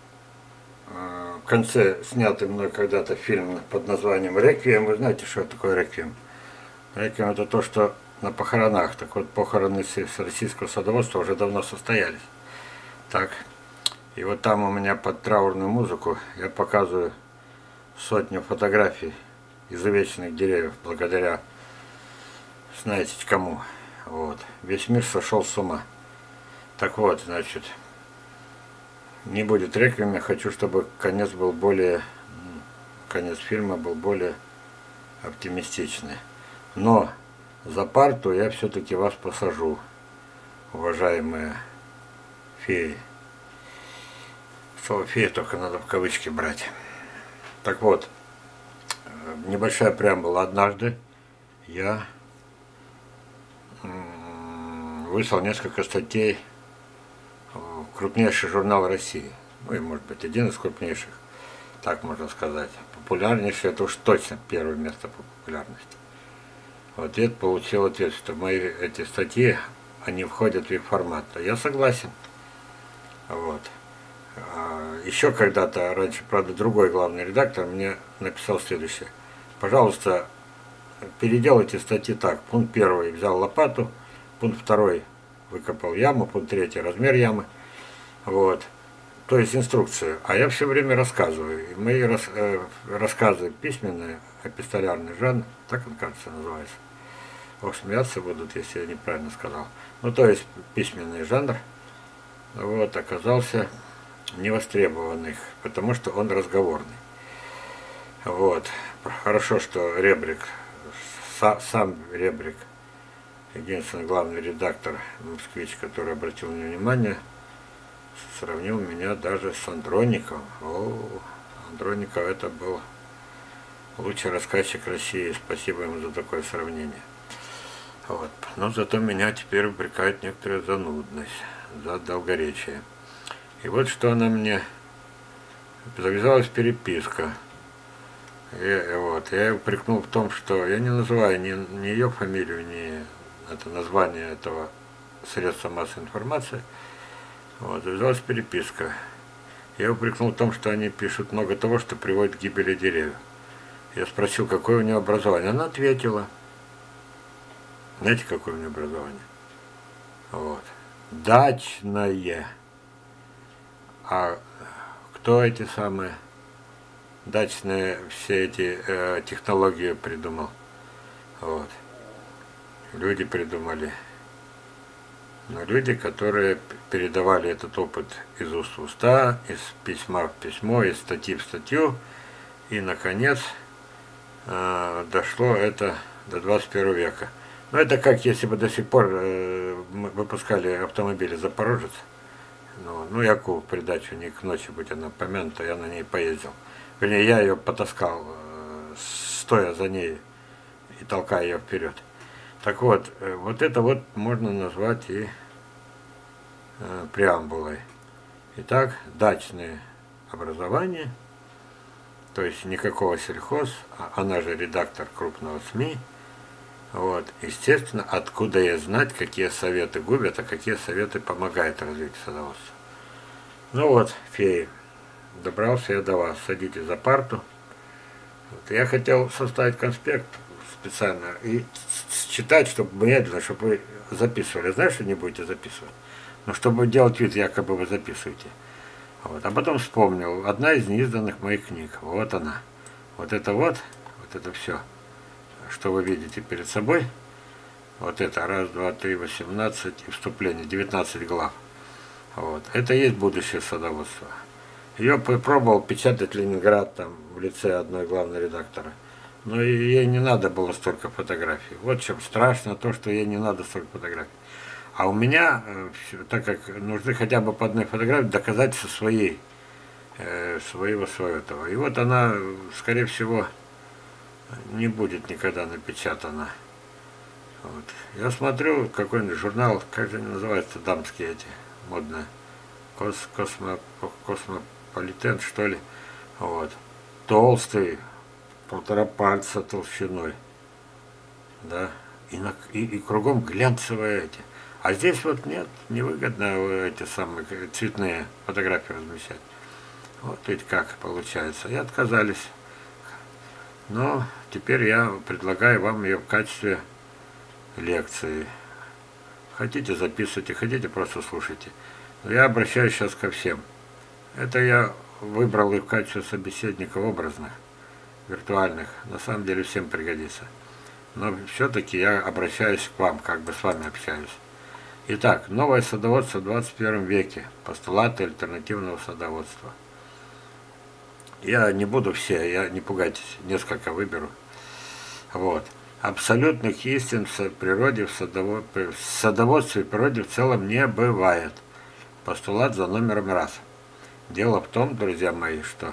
в конце снятый мной когда-то фильм под названием «Реквием». Вы знаете, что такое реквием? Реквием — это то, что на похоронах. Так вот, похороны с российского садоводства уже давно состоялись. Так. И вот там у меня под траурную музыку я показываю сотню фотографий изувеченных деревьев благодаря, знаете кому. Вот. Весь мир сошел с ума. Так вот, значит, не будет реквием, я хочу, чтобы конец был более, конец фильма был более оптимистичный. Но за парту я все-таки вас посажу, уважаемые феи. Слово фея только надо в кавычки брать. Так вот, небольшая преамбула. Однажды я выслал несколько статей в крупнейший журнал России. Ну и, может быть, один из крупнейших, так можно сказать. Популярнейший, это уж точно первое место по популярности. В ответ получил ответ, что мои эти статьи, они входят в их формат. Я согласен. Вот. Еще когда-то, раньше, правда, другой главный редактор мне написал следующее. Пожалуйста, переделайте статьи так. Пункт 1 взял лопату, пункт 2 выкопал яму, пункт 3 размер ямы. Вот. То есть инструкцию. А я все время рассказываю. И мои рассказы письменные, эпистолярный жанр, так он, кажется, называется. Ох, смеяться будут, если я неправильно сказал. Ну, то есть письменный жанр, вот, оказался невостребованный, потому что он разговорный. Вот. Хорошо, что Ребрик, сам Ребрик, единственный главный редактор «Москвич», который обратил мне внимание, сравнил меня даже с Андрониковым. Андроников это был лучший рассказчик России. Спасибо ему за такое сравнение. Вот. Но зато меня теперь упрекает некоторая занудность, за долгоречие. И вот что она мне завязалась переписка. Я упрекнул в том, что я не называю ни ее фамилию, ни это название этого средства массовой информации. Вот, завязалась переписка. Я упрекнул в том, что они пишут много того, что приводит к гибели деревьев. Я спросил, какое у нее образование. Она ответила. Знаете, какое у нее образование? Вот. Дачное. А кто эти самые дачные все эти технологии придумал? Вот. Люди придумали. Но люди, которые передавали этот опыт из уст в уста, из письма в письмо, из статьи в статью. И, наконец, дошло это до 21 века. Но это как если бы до сих пор мы выпускали автомобили «Запорожец». Ну, яку в придачу, не к ночи, будь она помянута, я на ней поездил. Вернее, я ее потаскал, стоя за ней и толкая ее вперед. Так вот, вот это вот можно назвать и преамбулой. Итак, дачное образование, то есть никакого сельхоз, она же редактор крупного СМИ. Вот, естественно, откуда ей знать, какие советы губят, а какие советы помогают развитию садоводства. Ну вот, феи, добрался я до вас, садитесь за парту. Вот, я хотел составить конспект специально и читать, чтобы медленно, чтобы вы записывали. Знаешь, что не будете записывать? Но чтобы делать вид, якобы вы записываете. Вот. А потом вспомнил, одна из неизданных моих книг. Вот она. Вот это все, что вы видите перед собой. Вот это, 1, 2, 3, 18 и вступление, 19 глав. Вот. Это и есть будущее садоводства. Ее пробовал печатать Ленинград там в лице одной главной редактора. Но ей не надо было столько фотографий. Вот чем страшно то, что ей не надо столько фотографий. А у меня, так как нужны хотя бы по одной фотографии, доказательства своего этого. И вот она, скорее всего, не будет никогда напечатана. Вот. Я смотрю какой-нибудь журнал, как же они называются, дамские эти, модные, Космополитен, что ли. Вот. Толстый, 1,5 пальца толщиной. Да. И кругом глянцевые эти. А здесь вот нет, невыгодно эти самые цветные фотографии размещать. Вот ведь как получается. И отказались. Но теперь я предлагаю вам ее в качестве лекции. Хотите, записывайте, хотите, просто слушайте. Но я обращаюсь сейчас ко всем. Это я выбрал их в качестве собеседников образных, виртуальных. На самом деле всем пригодится. Но все-таки я обращаюсь к вам, как бы с вами общаюсь. Итак, новое садоводство в 21 веке. Постулаты альтернативного садоводства. Я не буду все, не пугайтесь, несколько выберу. Вот. Абсолютных истин в природе, в садоводстве и природе в целом не бывает. Постулат за номером 1. Дело в том, друзья мои, что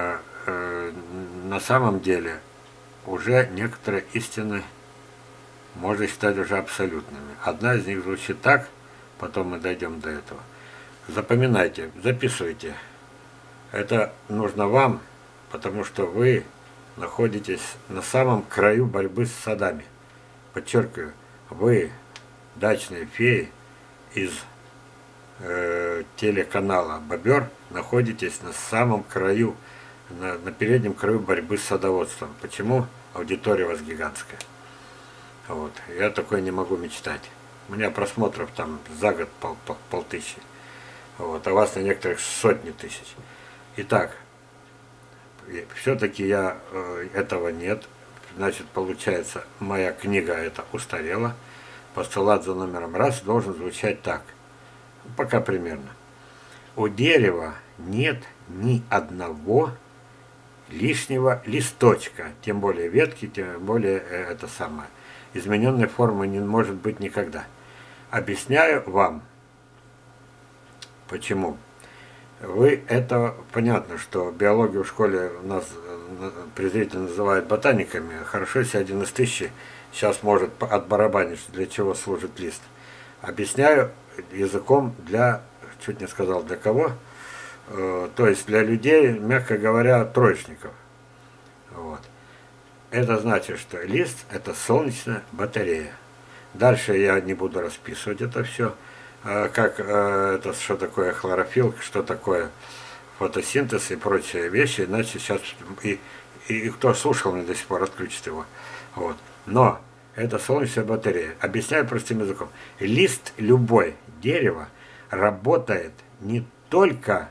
на самом деле уже некоторые истины можно считать уже абсолютными. Одна из них звучит так, потом мы дойдем до этого. Запоминайте, записывайте. Это нужно вам, потому что вы находитесь на самом краю борьбы с садами. Подчеркиваю, вы, дачные феи из телеканала «Бобер», находитесь на самом краю, на переднем краю борьбы с садоводством. Почему? Аудитория у вас гигантская. Вот. Я такое не могу мечтать. У меня просмотров там за год полтысячи. Вот. А у вас на некоторых сотни тысяч. Итак, все-таки этого нет. Значит, получается, моя книга это устарела. Постулат за номером раз должен звучать так. Пока примерно. У дерева нет ни одного лишнего листочка, тем более ветки, тем более это самое. Измененной формы не может быть никогда. Объясняю вам, почему. Понятно, что биологию в школе у нас презрительно называют ботаниками. Хорошо, если один из тысячи сейчас может отбарабанить, для чего служит лист. Объясняю языком чуть не сказал для кого, то есть для людей, мягко говоря, троечников. Вот. Это значит, что лист – это солнечная батарея. Дальше я не буду расписывать это все, что такое хлорофилл, что такое фотосинтез и прочие вещи, иначе сейчас и кто слушал меня до сих пор, отключит его. Вот. Но это солнечная батарея. Объясняю простым языком. Лист любой дерева работает не только,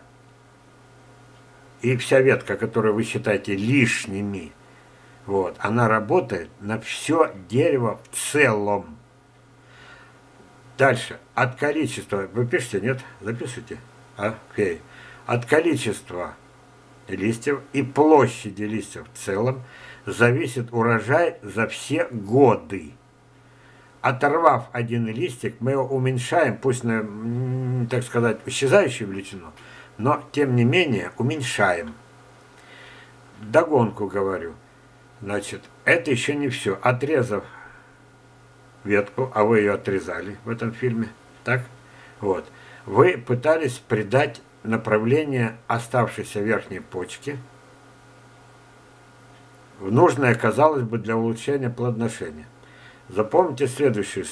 и вся ветка, которую вы считаете лишними, вот, она работает на все дерево в целом. Дальше. От количества, вы пишете, нет? Записывайте. Феи. От количества листьев и площади листьев в целом зависит урожай за все годы. Оторвав один листик, мы его уменьшаем, пусть на, так сказать, исчезающую величину, но тем не менее уменьшаем. Догонку говорю. Значит, это еще не все. Отрезав ветку, а вы ее отрезали в этом фильме, так? Вот. Вы пытались придать направление оставшейся верхней почки в нужное, казалось бы, для улучшения плодоношения. Запомните следующую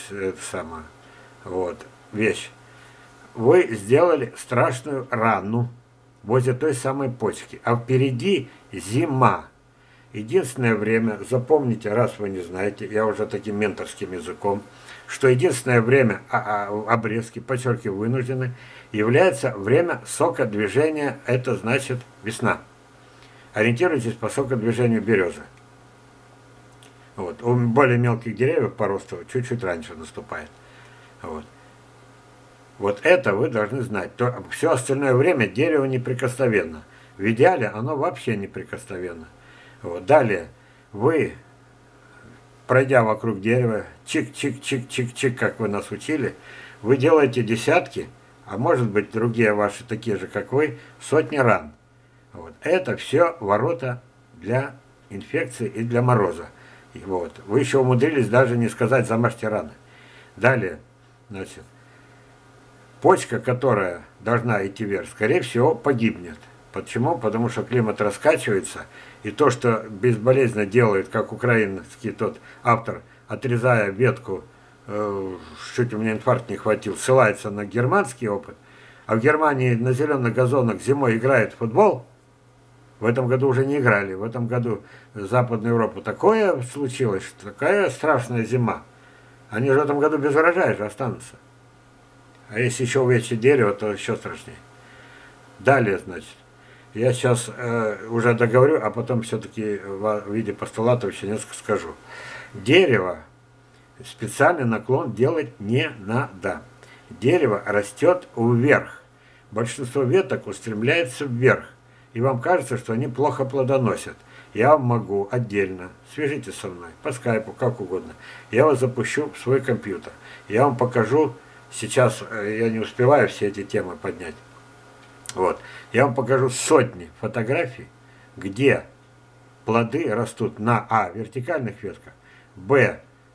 вещь. Вы сделали страшную рану возле той самой почки, а впереди зима. Единственное время, запомните, раз вы не знаете, я уже таким менторским языком, что единственное время обрезки, подчеркиваю, вынуждены, является время сокодвижения, это значит весна. Ориентируйтесь по сокодвижению березы. Вот. У более мелких деревьев по росту чуть-чуть раньше наступает. Вот это вы должны знать. Все остальное время дерево неприкосновенно. В идеале оно вообще неприкосновенно. Вот. Далее вы, пройдя вокруг дерева, чик-чик-чик-чик-чик, как вы нас учили, вы делаете десятки, а может быть другие ваши такие же, как вы, сотни ран. Вот. Это все ворота для инфекции и для мороза. И вот. Вы еще умудрились даже не сказать «замажьте раны». Далее, значит, почка, которая должна идти вверх, скорее всего, погибнет. Почему? Потому что климат раскачивается, и то, что безболезненно делает, как украинский тот автор, отрезая ветку, чуть у меня инфаркт не хватил, ссылается на германский опыт, а в Германии на зеленых газонах зимой играет в футбол. В этом году уже не играли. В этом году в Западную Европу такое случилось, такая страшная зима. Они же в этом году без урожая же останутся. А если еще увечить дерево, то еще страшнее. Далее, значит, я сейчас уже договорю, а потом все-таки в виде постулатов еще несколько скажу. Дерево специальный наклон делать не надо. Дерево растет вверх. Большинство веток устремляется вверх. И вам кажется, что они плохо плодоносят. Я вам могу отдельно, свяжитесь со мной, по скайпу, как угодно. Я вас запущу в свой компьютер. Я вам покажу, сейчас я не успеваю все эти темы поднять. Вот. Я вам покажу сотни фотографий, где плоды растут на вертикальных ветках,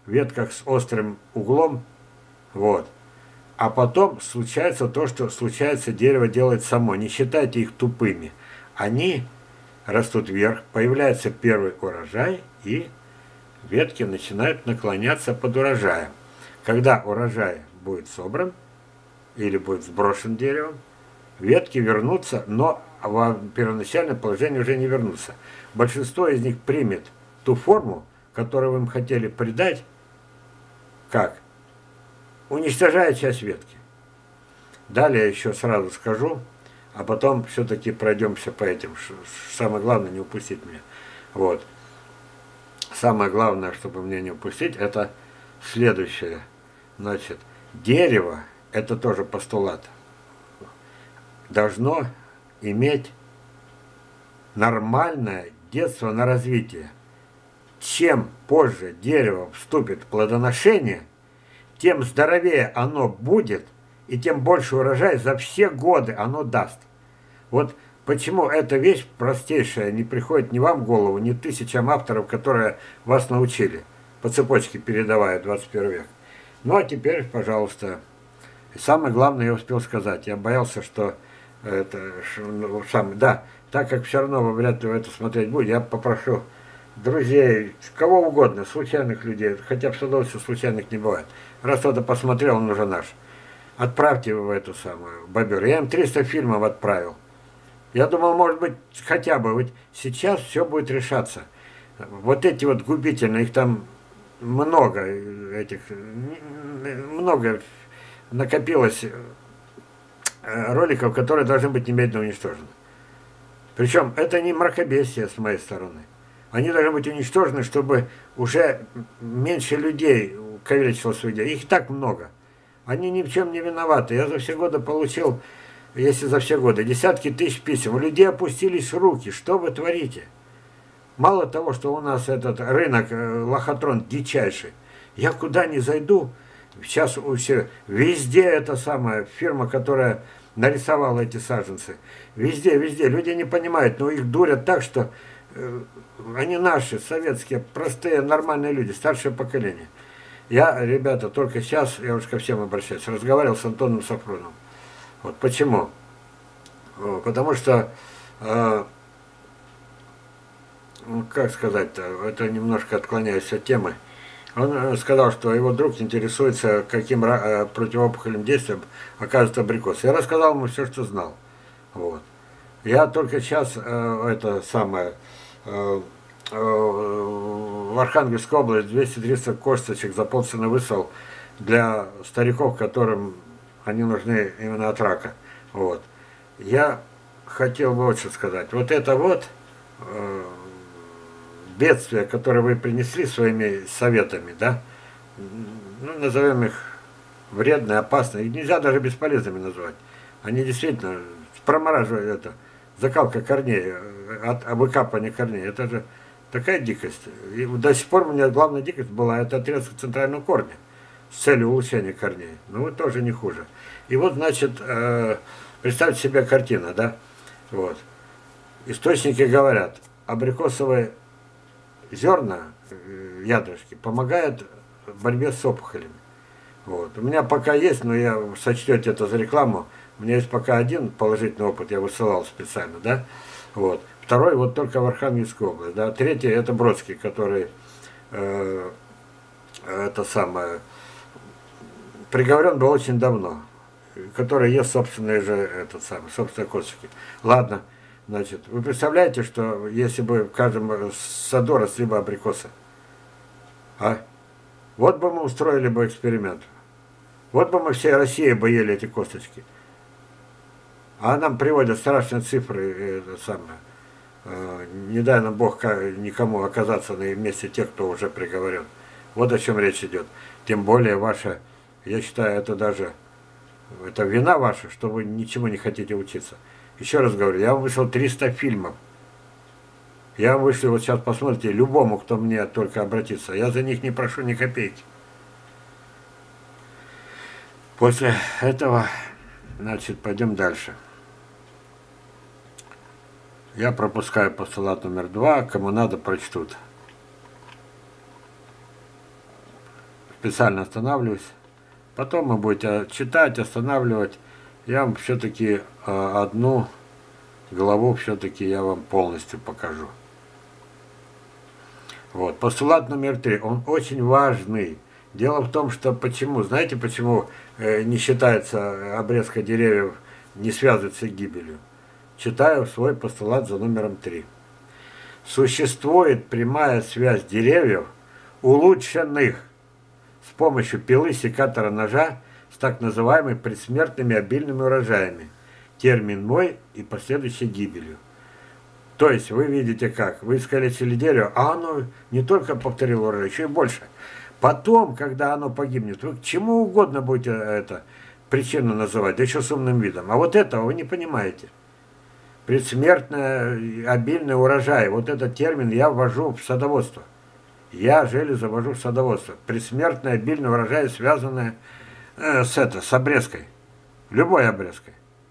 ветках с острым углом, вот. А потом случается то, что случается, дерево делает само. Не считайте их тупыми. Они растут вверх, появляется первый урожай, и ветки начинают наклоняться под урожаем. Когда урожай будет собран или будет сброшен деревом, ветки вернутся, но в первоначальное положение уже не вернутся. Большинство из них примет ту форму, которую вы им хотели придать, как? Уничтожая часть ветки. Далее еще сразу скажу, а потом все-таки пройдемся по этим. Самое главное не упустить меня. Вот. Самое главное, чтобы мне не упустить, это следующее. Значит, дерево, это тоже постулат, должно иметь нормальное детство на развитие. Чем позже дерево вступит в плодоношение, тем здоровее оно будет, и тем больше урожай за все годы оно даст. Вот почему эта вещь простейшая не приходит ни вам в голову, ни тысячам авторов, которые вас научили, по цепочке передавая 21 век. Ну а теперь, пожалуйста, самое главное я успел сказать. Я боялся, что это да, так как все равно вы вряд ли это смотреть будете, я попрошу друзей, кого угодно, случайных людей, хотя в Садовце случайных не бывает. Раз кто-то посмотрел, он уже наш. Отправьте его в эту самую бобер. Я им 300 фильмов отправил. Я думал, может быть, хотя бы вот сейчас все будет решаться. Вот эти вот губительные, их там много, много накопилось роликов, которые должны быть немедленно уничтожены. Причем это не мракобесие с моей стороны. Они должны быть уничтожены, чтобы уже меньше людей кавеличило свои дела. Их так много. Они ни в чем не виноваты. Я за все годы получил, если за все годы, десятки тысяч писем. У людей опустились руки. Что вы творите? Мало того, что у нас этот рынок лохотрон дичайший. Я куда ни зайду, сейчас везде эта самая фирма, которая нарисовала эти саженцы. Везде, везде. Люди не понимают, но их дурят так, что они наши, советские, простые, нормальные люди, старшее поколение. Я, ребята, только сейчас, я уж ко всем обращаюсь, разговаривал с Антоном Сафроновым. Вот почему? Потому что, как сказать-то, это немножко отклоняюсь от темы. Он сказал, что его друг интересуется, каким противоопухолевым действием оказывает абрикос. Я рассказал ему все, что знал. Вот. Я только сейчас это самое в Архангельской области 230 косточек за полцены выслал для стариков, которым они нужны именно от рака. Вот. Я хотел бы вот что сказать. Вот это вот бедствия, которые вы принесли своими советами, да, ну, назовем их вредные, опасные, их нельзя даже бесполезными назвать. Они действительно промораживают это, закалка корней, выкапывание корней, это же такая дикость. И до сих пор у меня главная дикость была, это отрезка центрального корня с целью улучшения корней. Ну, вот тоже не хуже. И вот, значит, представьте себе картину, да, вот. Источники говорят, абрикосовые зерна, ядрышки, помогают в борьбе с опухолями. Вот. У меня пока есть, но я сочтете это за рекламу, у меня есть пока один положительный опыт, я высылал специально, да. Вот. Второй вот только в Архангельской области, да. Третий это Бродский, который это самое приговорен был очень давно, который ест собственные же этот самый, собственные косточки. Ладно. Значит, вы представляете, что если бы в каждом саду росли бы абрикосы? А? Вот бы мы устроили бы эксперимент. Вот бы мы всей России бы ели эти косточки. А нам приводят страшные цифры, это самое. Не дай нам Бог никому оказаться на месте тех, кто уже приговорен. Вот о чем речь идет. Тем более ваша, я считаю, это даже, это вина ваша, что вы ничему не хотите учиться. Еще раз говорю, я вам вышел 300 фильмов. Я вам вышлю, вот сейчас посмотрите, любому, кто мне только обратится. Я за них не прошу ни копейки. После этого, значит, пойдем дальше. Я пропускаю постулат номер 2, кому надо, прочтут. специально останавливаюсь. Потом вы будете читать, останавливать. Я вам все-таки одну главу все-таки я вам полностью покажу. Вот. Постулат номер 3. Он очень важный. Дело в том, что почему? Знаете, почему не считается обрезка деревьев, не связывается с гибелью? Читаю свой постулат за номером 3. Существует прямая связь деревьев, улучшенных с помощью пилы, секатора, ножа, с так называемыми предсмертными обильными урожаями, термин мой и последующей гибелью. То есть вы видите как, вы искалечили дерево, а оно не только повторило урожай, еще и больше. Потом, когда оно погибнет, вы к чему угодно будете причину называть, да еще с умным видом. А вот этого вы не понимаете. Предсмертный обильный урожай, вот этот термин я ввожу в садоводство. Я железо ввожу в садоводство. Предсмертный обильный урожай, связанный с обрезкой. Любой обрезкой.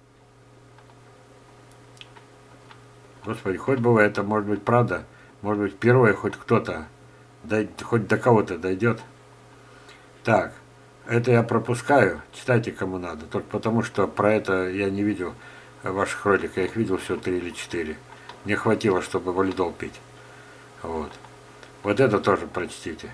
Господи, хоть бы это, может быть, правда, может быть, впервые хоть кто-то, хоть до кого-то дойдет. Так, это я пропускаю, читайте кому надо, только потому, что про это я не видел ваших роликов, я их видел всего 3 или 4. Не хватило, чтобы валидол пить. Вот. Вот это тоже прочтите.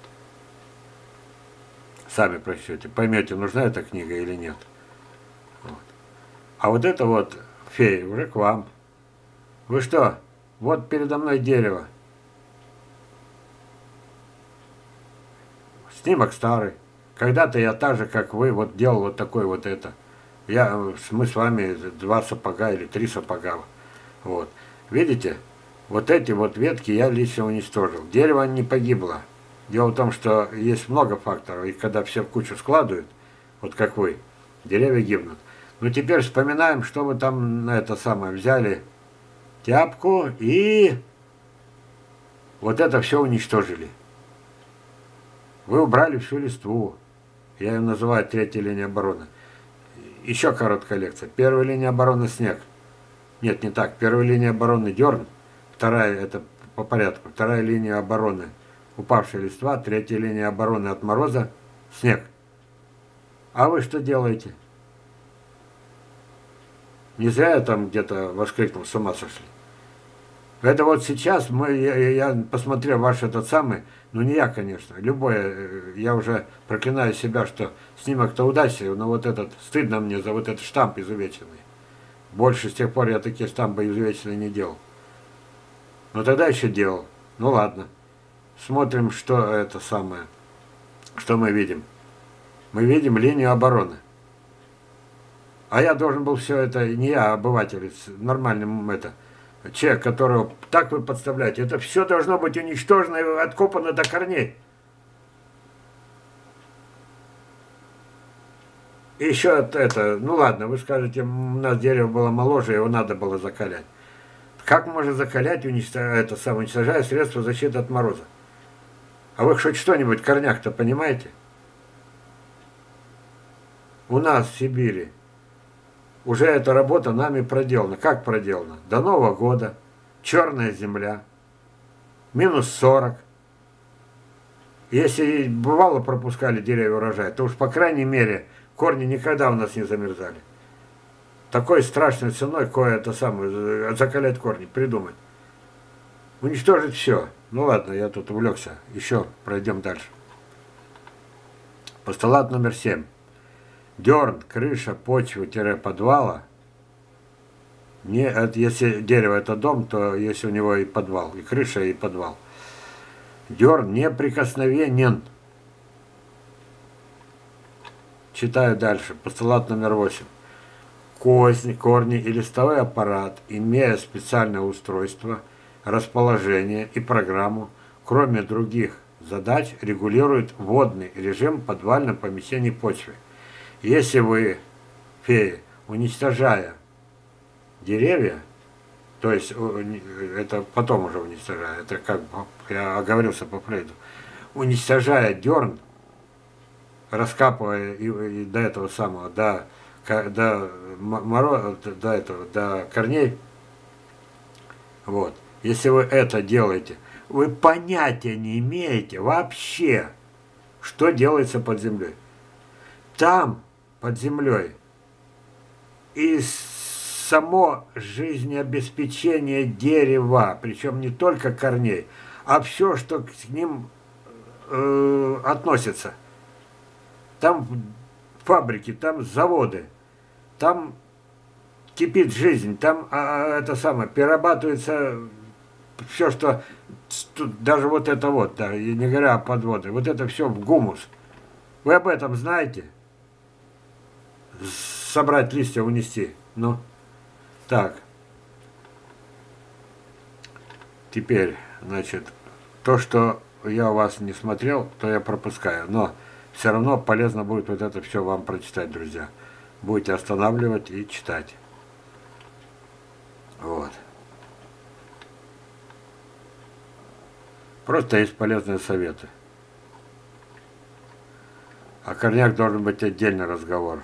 Сами прочтете, поймете, нужна эта книга или нет. Вот. А вот это вот, феи, уже к вам. Вы что? Вот передо мной дерево. Снимок старый. Когда-то я так же, как вы, вот делал вот такой вот это. Мы с вами 2 сапога или 3 сапога. Вот. Видите? Вот эти вот ветки я лично уничтожил. Дерево не погибло. Дело в том, что есть много факторов. И когда все в кучу складывают, вот как вы, деревья гибнут. Ну теперь вспоминаем, что вы там на это самое взяли. Тяпку и вот это все уничтожили. Вы убрали всю листву. Я ее называю 3-я линия обороны. Еще короткая лекция. 1-я линия обороны снег. Нет, не так. 1-я линия обороны дерн. 2-я это по порядку. 2-я линия обороны упавшая листва. 3-я линия обороны от мороза снег. А вы что делаете? Не зря я там где-то воскликнул, с ума сошли. Это вот сейчас я посмотрел ваш этот самый, ну не я, конечно, любое, я уже проклинаю себя, что снимок-то удачный, но вот этот, стыдно мне за вот этот штамп изувеченный. Больше с тех пор я такие штампы изувеченные не делал. Но тогда еще делал. Ну ладно. Смотрим, что это самое, что мы видим. Мы видим линию обороны. А я должен был все это, не я, а обыватель, нормальным это, человек, которого так вы подставляете. Это все должно быть уничтожено и откопано до корней. И еще это, ну ладно, вы скажете, у нас дерево было моложе, его надо было закалять. Как можно закалять, уничтожая средства защиты от мороза? А вы хоть что-нибудь в корнях-то понимаете? У нас в Сибири уже эта работа нами проделана. Как проделана? До Нового года. Черная земля. Минус 40. Если бывало пропускали деревья урожая, то уж по крайней мере корни никогда у нас не замерзали. Такой страшной ценой кое-то самое, закалять корни, придумать. Уничтожить все. Ну ладно, я тут увлекся. Еще пройдем дальше. Постулат номер 7. Дерн, крыша, почва-подвала. Если дерево это дом, то если у него и подвал, и крыша, и подвал. Дерн неприкосновенен. Читаю дальше. Постулат номер 8. Корни и листовой аппарат, имея специальное устройство, расположение и программу, кроме других задач, регулируют водный режим подвальном помещении почвы. Если вы, феи, уничтожая деревья, то есть это потом уже уничтожая, это как я оговорился по Фрейду, уничтожая дерн, раскапывая и до этого самого, до корней, вот, если вы это делаете, вы понятия не имеете вообще, что делается под землей. Там, под землей, и само жизнеобеспечение дерева, причем не только корней, а все, что к ним относится. Там фабрики, там заводы, там кипит жизнь, там это самое, перерабатывается все, что даже вот это вот, да, и не говоря о подводе, вот это все в гумус. Вы об этом знаете? Собрать листья, унести. Ну, так. Теперь, значит, то, что я у вас не смотрел, то я пропускаю. Но все равно полезно будет вот это все вам прочитать, друзья. Будете останавливать и читать. Вот. Просто есть полезные советы. О корнях должен быть отдельный разговор.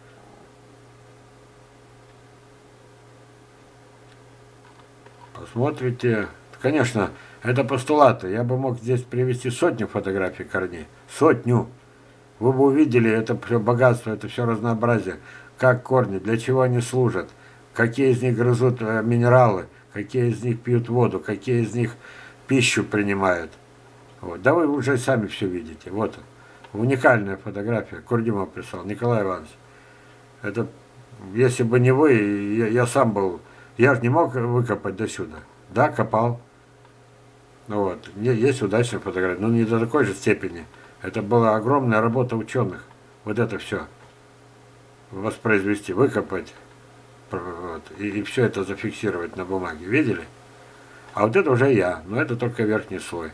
Посмотрите. Конечно, это постулаты. Я бы мог здесь привести сотню фотографий корней. Сотню. Вы бы увидели это все богатство, это все разнообразие. Как корни, для чего они служат, какие из них грызут минералы, какие из них пьют воду, какие из них пищу принимают. Вот. Да вы уже сами все видите. Вот уникальная фотография. Курдюмов прислал, Николай Иванович. Это, если бы не вы, я сам был, я же не мог выкопать до сюда. Да, копал. Вот. Есть удачная фотография, но не до такой же степени. Это была огромная работа ученых. Вот это все воспроизвести, выкопать, вот, и все это зафиксировать на бумаге. Видели? А вот это уже я, но это только верхний слой.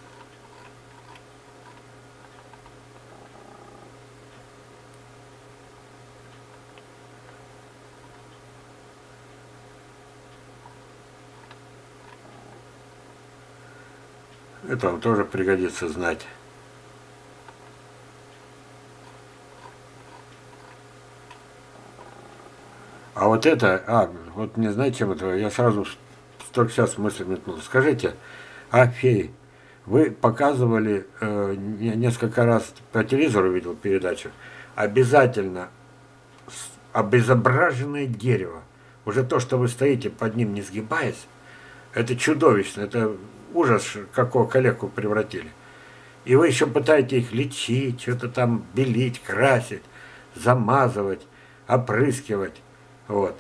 Это вам тоже пригодится знать. А вот это, вот не знаете, чем это, я сразу только сейчас мысль метнула. Скажите, феи, вы показывали, несколько раз по телевизору видел передачу, обязательно обезображенное дерево. Уже то, что вы стоите под ним, не сгибаясь, это чудовищно, это ужас, какого калеку превратили. И вы еще пытаетесь их лечить, что-то там белить, красить, замазывать, опрыскивать. Вот.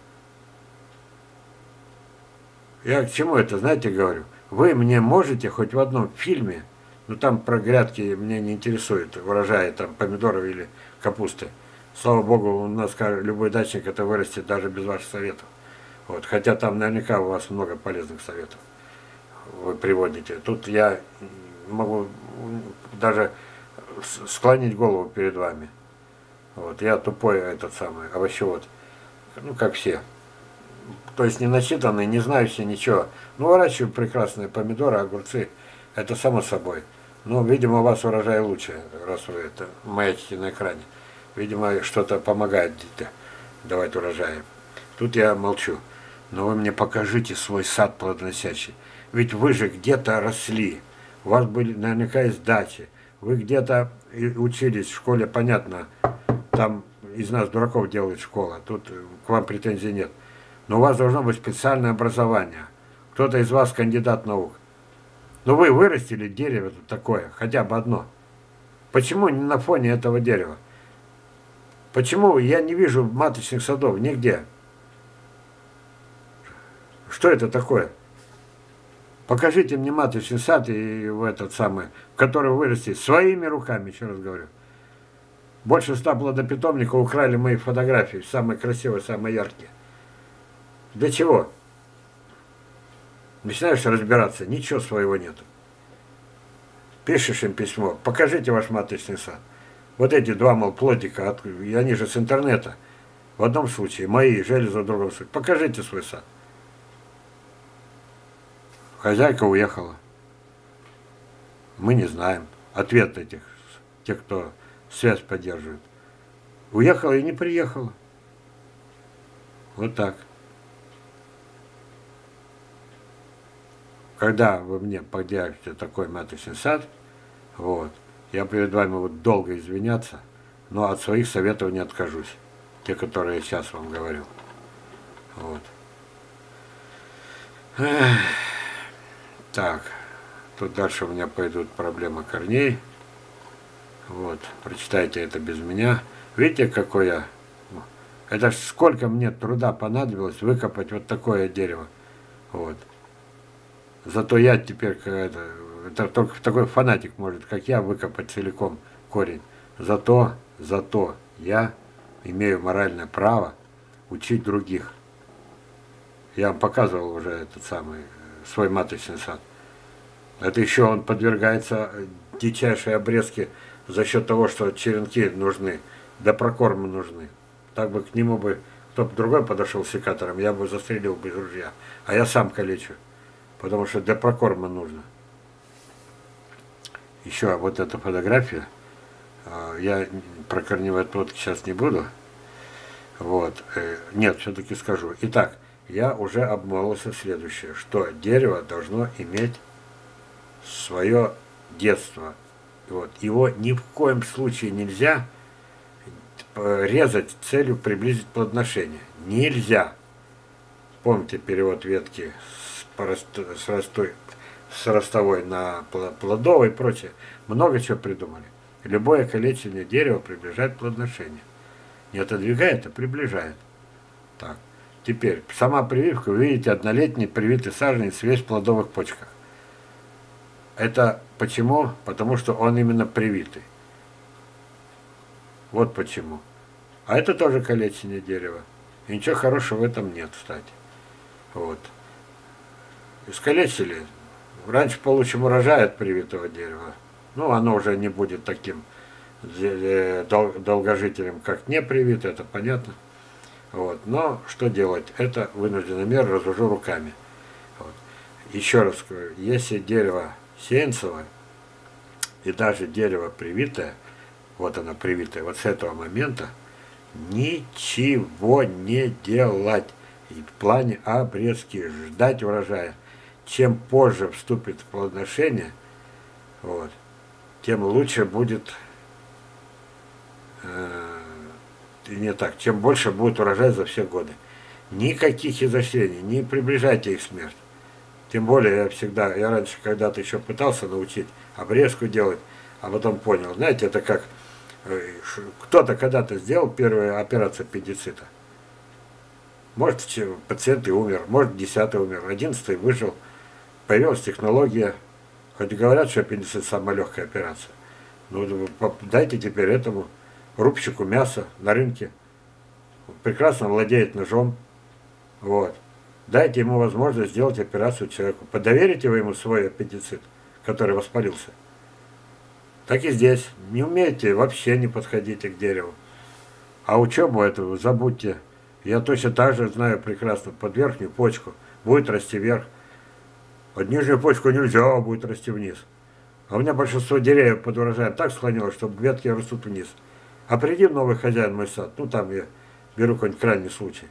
Я к чему это, знаете, говорю? Вы мне можете хоть в одном фильме, ну там про грядки меня не интересует, урожаи там помидоров или капусты. Слава богу, у нас любой дачник это вырастет даже без ваших советов. Вот. Хотя там наверняка у вас много полезных советов вы приводите. Тут я могу даже склонить голову перед вами. Вот. Я тупой этот самый овощевод. Ну, как все. То есть не начитанный, не знающий ничего. Ну, выращиваю прекрасные помидоры, огурцы. Это само собой. Ну, видимо, у вас урожай лучше, раз вы это маячите на экране. Видимо, что-то помогает давать урожаи. Тут я молчу. Но вы мне покажите свой сад плодоносящий. Ведь вы же где-то росли. У вас были наверняка есть дачи. Вы где-то учились в школе, понятно. Там из нас дураков делает школа. Тут к вам претензий нет. Но у вас должно быть специальное образование. Кто-то из вас кандидат наук. Но вы вырастили дерево такое, хотя бы одно. Почему не на фоне этого дерева? Почему я не вижу маточных садов нигде? Что это такое? Покажите мне маточный сад и в этот самый, в который вырасти своими руками, еще раз говорю. Больше 100 плодопитомников украли мои фотографии, самые красивые, самые яркие. Для чего? Начинаешь разбираться, ничего своего нету. Пишешь им письмо, покажите ваш маточный сад. Вот эти два, мол, плодика, и они же с интернета. В одном случае мои, железо в другом случае. Покажите свой сад. Хозяйка уехала. Мы не знаем. Ответ этих, тех, кто связь поддерживает. Уехала и не приехала. Вот так. Когда вы мне подъявите такой маточный сад, вот, Я перед вами вот долго извиняться, но от своих советов не откажусь. Те, которые я сейчас вам говорил. Вот. Эх. Так, тут дальше у меня пойдут проблемы корней. Вот, прочитайте это без меня. Видите, какой я... Это ж сколько мне труда понадобилось выкопать вот такое дерево. Вот. Зато я теперь, это только такой фанатик может, как я, выкопать целиком корень. Зато я имею моральное право учить других. Я вам показывал уже этот самый свой маточный сад. Это еще он подвергается дичайшей обрезке за счет того, что черенки нужны, да прокормы нужны. Так бы к нему бы кто-то другой подошел с секатором, я бы застрелил без ружья. А я сам калечу, потому что для прокорма нужно. Еще вот эта фотография. Я про корневые отводки сейчас не буду. Вот. Нет, все-таки скажу. Итак, я уже обмолвился следующее, что дерево должно иметь свое детство. Вот. Его ни в коем случае нельзя резать с целью приблизить плодоношение. Нельзя. Помните перевод ветки с ростовой на плодовой и прочее. Много чего придумали. Любое калечение дерева приближает плодоношение. Не отодвигает, а приближает. Так. Теперь, сама прививка, вы видите, однолетний привитый саженец весь в плодовых почках. Это почему? Потому что он именно привитый. Вот почему. А это тоже калечение дерева. И ничего хорошего в этом нет, кстати. Вот. Искалечили. Раньше получим урожай от привитого дерева. Ну, оно уже не будет таким долгожителем, как не привитое, это понятно. Вот. Но что делать? Это вынужденная мера, разложу руками. Вот. Еще раз говорю, если дерево сеянцевое и даже дерево привитое, вот оно привитое, вот с этого момента ничего не делать. И в плане обрезки ждать урожая. Чем позже вступит в плодоношение, вот, тем лучше будет, не так, чем больше будет урожай за все годы. Никаких изощрений, не приближайте их смерть. Тем более я раньше когда-то еще пытался научить обрезку делать, а потом понял, знаете, это как кто-то когда-то сделал первую операцию аппендицита. Может, пациент и умер, может, 10-й умер, 11-й выжил. Появилась технология, хоть говорят, что аппендицит самая легкая операция. Ну, дайте теперь этому рубщику мяса на рынке, прекрасно владеет ножом, вот. Дайте ему возможность сделать операцию человеку. Подоверите вы ему свой аппендицит, который воспалился. Так и здесь. Не умеете, вообще не подходите к дереву. А учебу эту забудьте. Я точно так же знаю прекрасно, под верхнюю почку будет расти вверх. Под нижнюю почку нельзя, будет расти вниз. А у меня большинство деревьев под урожаем так склонилось, что ветки растут вниз. А приди новый хозяин в мой сад, ну там я беру какой-нибудь крайний случай.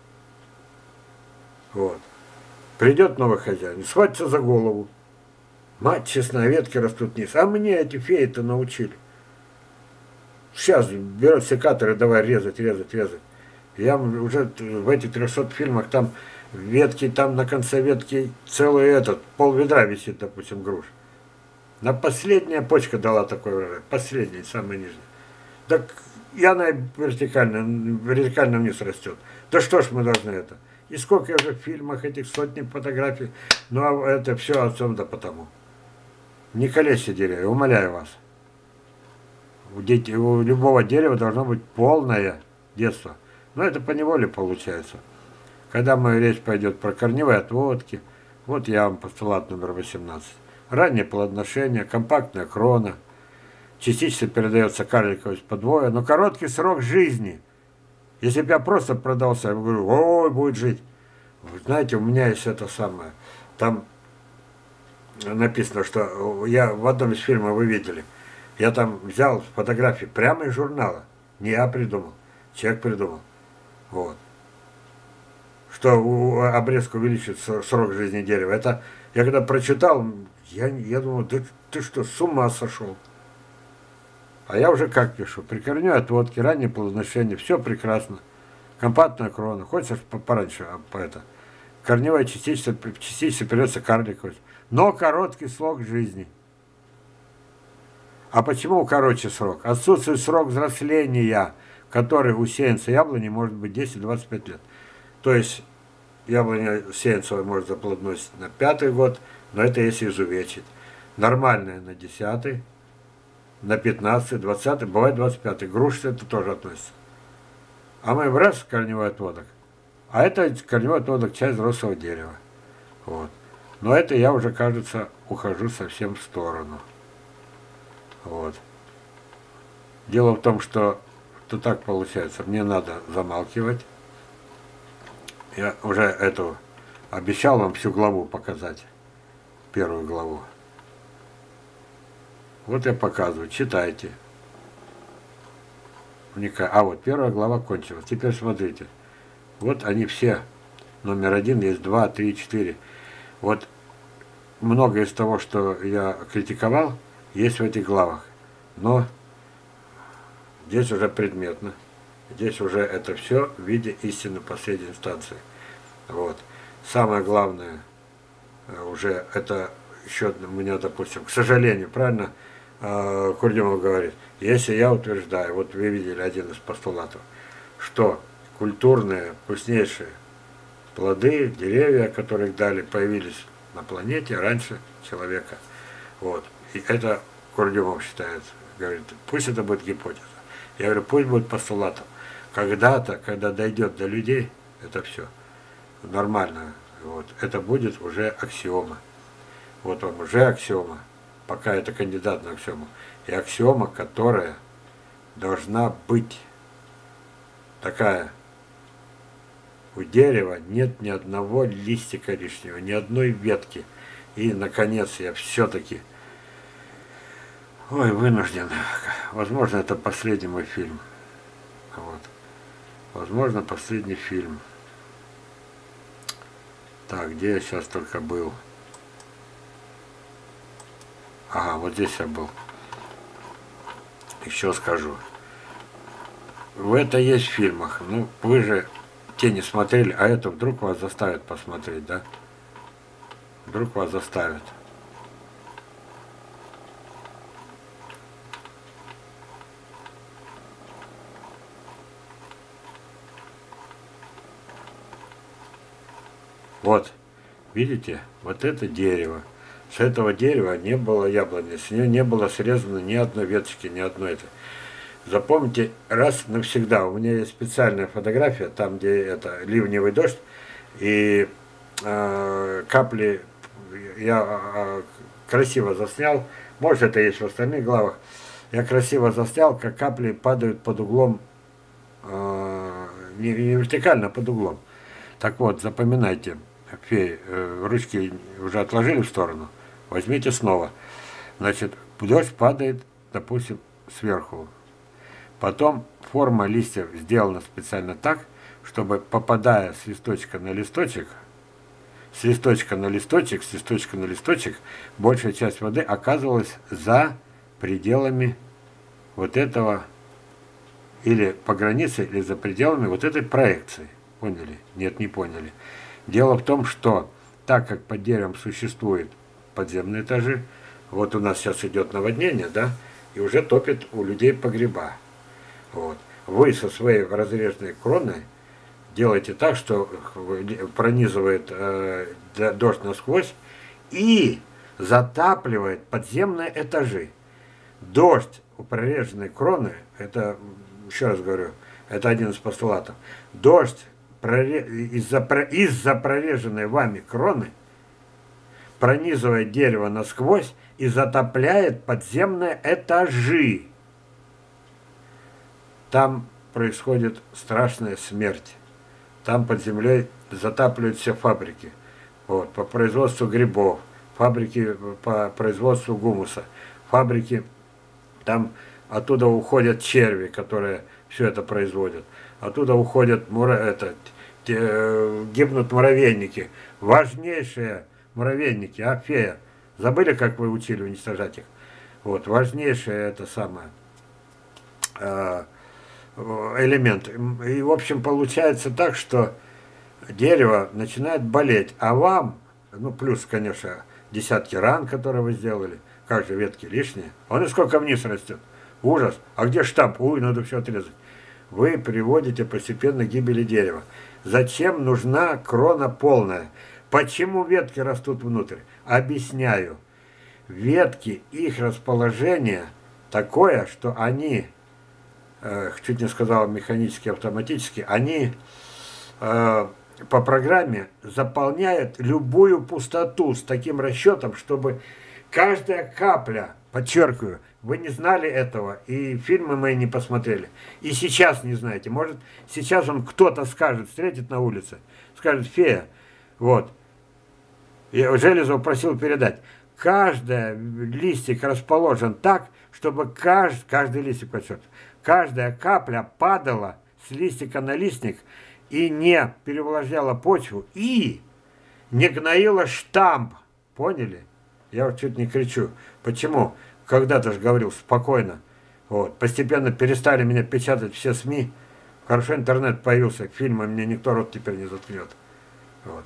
Вот. Придет новый хозяин, схватится за голову. Мать честная, ветки растут вниз. А мне эти феи-то научили. Сейчас берут секаторы, давай резать. Я уже в этих 300 фильмах, там ветки, там на конце ветки целый пол ведра висит, допустим, груш. На последняя почка дала такой урожай. Последняя, самая нижняя. Так и она вертикально вниз растет. Да что ж мы должны это? И сколько я уже в фильмах, этих сотни фотографий. Ну а это все отцом да потому. Не калечьте деревья, умоляю вас. У любого дерева должно быть полное детство. Но это поневоле получается. Когда речь пойдет про корневые отводки, вот я вам постулат номер 18. Раннее плодоношение, компактная крона, частично передается карликовость подвоя, но короткий срок жизни. Если бы я просто продался, я бы говорю, ой, будет жить. Вы знаете, у меня есть это самое. Там написано, что я в одном из фильмов вы видели. Я там взял фотографии прямо из журнала. Не я придумал, человек придумал. Вот. Что обрезка увеличит срок жизни дерева. Это я когда прочитал, я думал, да ты что, с ума сошел? А я уже как пишу. Прикорневые отводки, раннее плодоношение, все прекрасно. Компактная крона. Хочешь пораньше по это. Корневая частично придется карликовать. Но короткий срок жизни. А почему короче срок? Отсутствует срок взросления, который у сеянца яблони может быть 10-25 лет. То есть яблоня сеянцевая может заплодоносить на 5-й год, но это если изувечить. Нормальная на 10-й, на 15-й, 20-й, бывает 25-й. Груша это тоже относится. А мы раз корневой отводок. А это корневой отводок часть взрослого дерева. Вот. Но это я уже, кажется, ухожу совсем в сторону. Вот. Дело в том, что так получается. Мне надо замалкивать. Я уже эту обещал вам всю главу показать. Первую главу. Вот я показываю. Читайте. А вот первая глава кончилась. Теперь смотрите. Вот они все. Номер 1, есть 2, 3, 4. Вот многое из того, что я критиковал, есть в этих главах. Но здесь уже предметно. Здесь уже это все в виде истины последней инстанции. Вот. Самое главное уже это еще у меня, допустим, к сожалению, правильно Курдюмов говорит, если я утверждаю, вот вы видели один из постулатов, что культурные, вкуснейшие плоды, деревья, которых дали, появились на планете раньше человека. Вот. И это Курдюмов считает, говорит, пусть это будет гипотеза. Я говорю, пусть будет постулатом. Когда-то, когда дойдет до людей, это все нормально. Вот. Это будет уже аксиома. Вот вам уже аксиома. Пока это кандидат на аксиому. И аксиома, которая должна быть такая. У дерева нет ни одного листика лишнего, ни одной ветки. И, наконец, я все-таки вынужден. Возможно, это последний мой фильм. Вот. Возможно, последний фильм. Так, где я сейчас только был? Ага, вот здесь я был. Еще скажу. Это есть в фильмах. Ну, вы же те не смотрели, а это вдруг вас заставят посмотреть, да? Вдруг вас заставят. Вот, видите, вот это дерево. С этого дерева не было яблони, с нее не было срезано ни одной веточки, ни одной этой. Запомните раз навсегда, у меня есть специальная фотография, там где это ливневый дождь, и капли я красиво заснял, может это есть в остальных главах, я красиво заснял, как капли падают под углом, не вертикально, а под углом. Так вот, запоминайте, ручки уже отложили в сторону, возьмите снова. Значит, дождь падает, допустим, сверху. Потом форма листьев сделана специально так, чтобы, попадая с листочка на листочек, с листочка на листочек, с листочка на листочек, большая часть воды оказывалась за пределами вот этого, или по границе, или за пределами вот этой проекции. Поняли? Нет, не поняли. Дело в том, что так как под деревом существуют подземные этажи, вот у нас сейчас идет наводнение, да, и уже топит у людей погреба. Вот. Вы со своей разреженной кроной делаете так, что пронизывает дождь насквозь и затапливает подземные этажи. Дождь у прореженной кроны, это, еще раз говорю, это один из постулатов. Дождь из-за прореженной вами кроны пронизывает дерево насквозь и затопляет подземные этажи. Там происходит страшная смерть. Там под землей затапливают все фабрики. Вот, по производству грибов, фабрики по производству гумуса, фабрики, там оттуда уходят черви, которые все это производят. Оттуда уходят гибнут муравейники. Важнейшие муравейники, фея. Забыли, как вы учили уничтожать их? Вот, важнейшее это самое. элемент. И, в общем, получается так, что дерево начинает болеть, а вам, ну, плюс, конечно, десятки ран, которые вы сделали, как же ветки лишние, он и сколько вниз растет. Ужас. А где штамп? Ой, надо все отрезать. Вы приводите постепенно к гибели дерева. Зачем нужна крона полная? Почему ветки растут внутрь? Объясняю. Ветки, их расположение такое, что они, чуть не сказал механически, автоматически, они по программе заполняют любую пустоту с таким расчетом, чтобы каждая капля, подчеркиваю, вы не знали этого, и фильмы мои не посмотрели, и сейчас не знаете. Может, сейчас он кто-то скажет, встретит на улице, скажет: фея, вот, я Железов просил передать, каждый листик расположен так, чтобы каждый листик, подчеркиваю, каждая капля падала с листика на листик и не перевлажняла почву, и не гноила штамп. Поняли? Я вот чуть не кричу. Почему? Когда-то же говорил спокойно. Вот. Постепенно перестали меня печатать все СМИ. Хорошо, интернет появился, фильмы мне никто рот теперь не заткнет. Вот.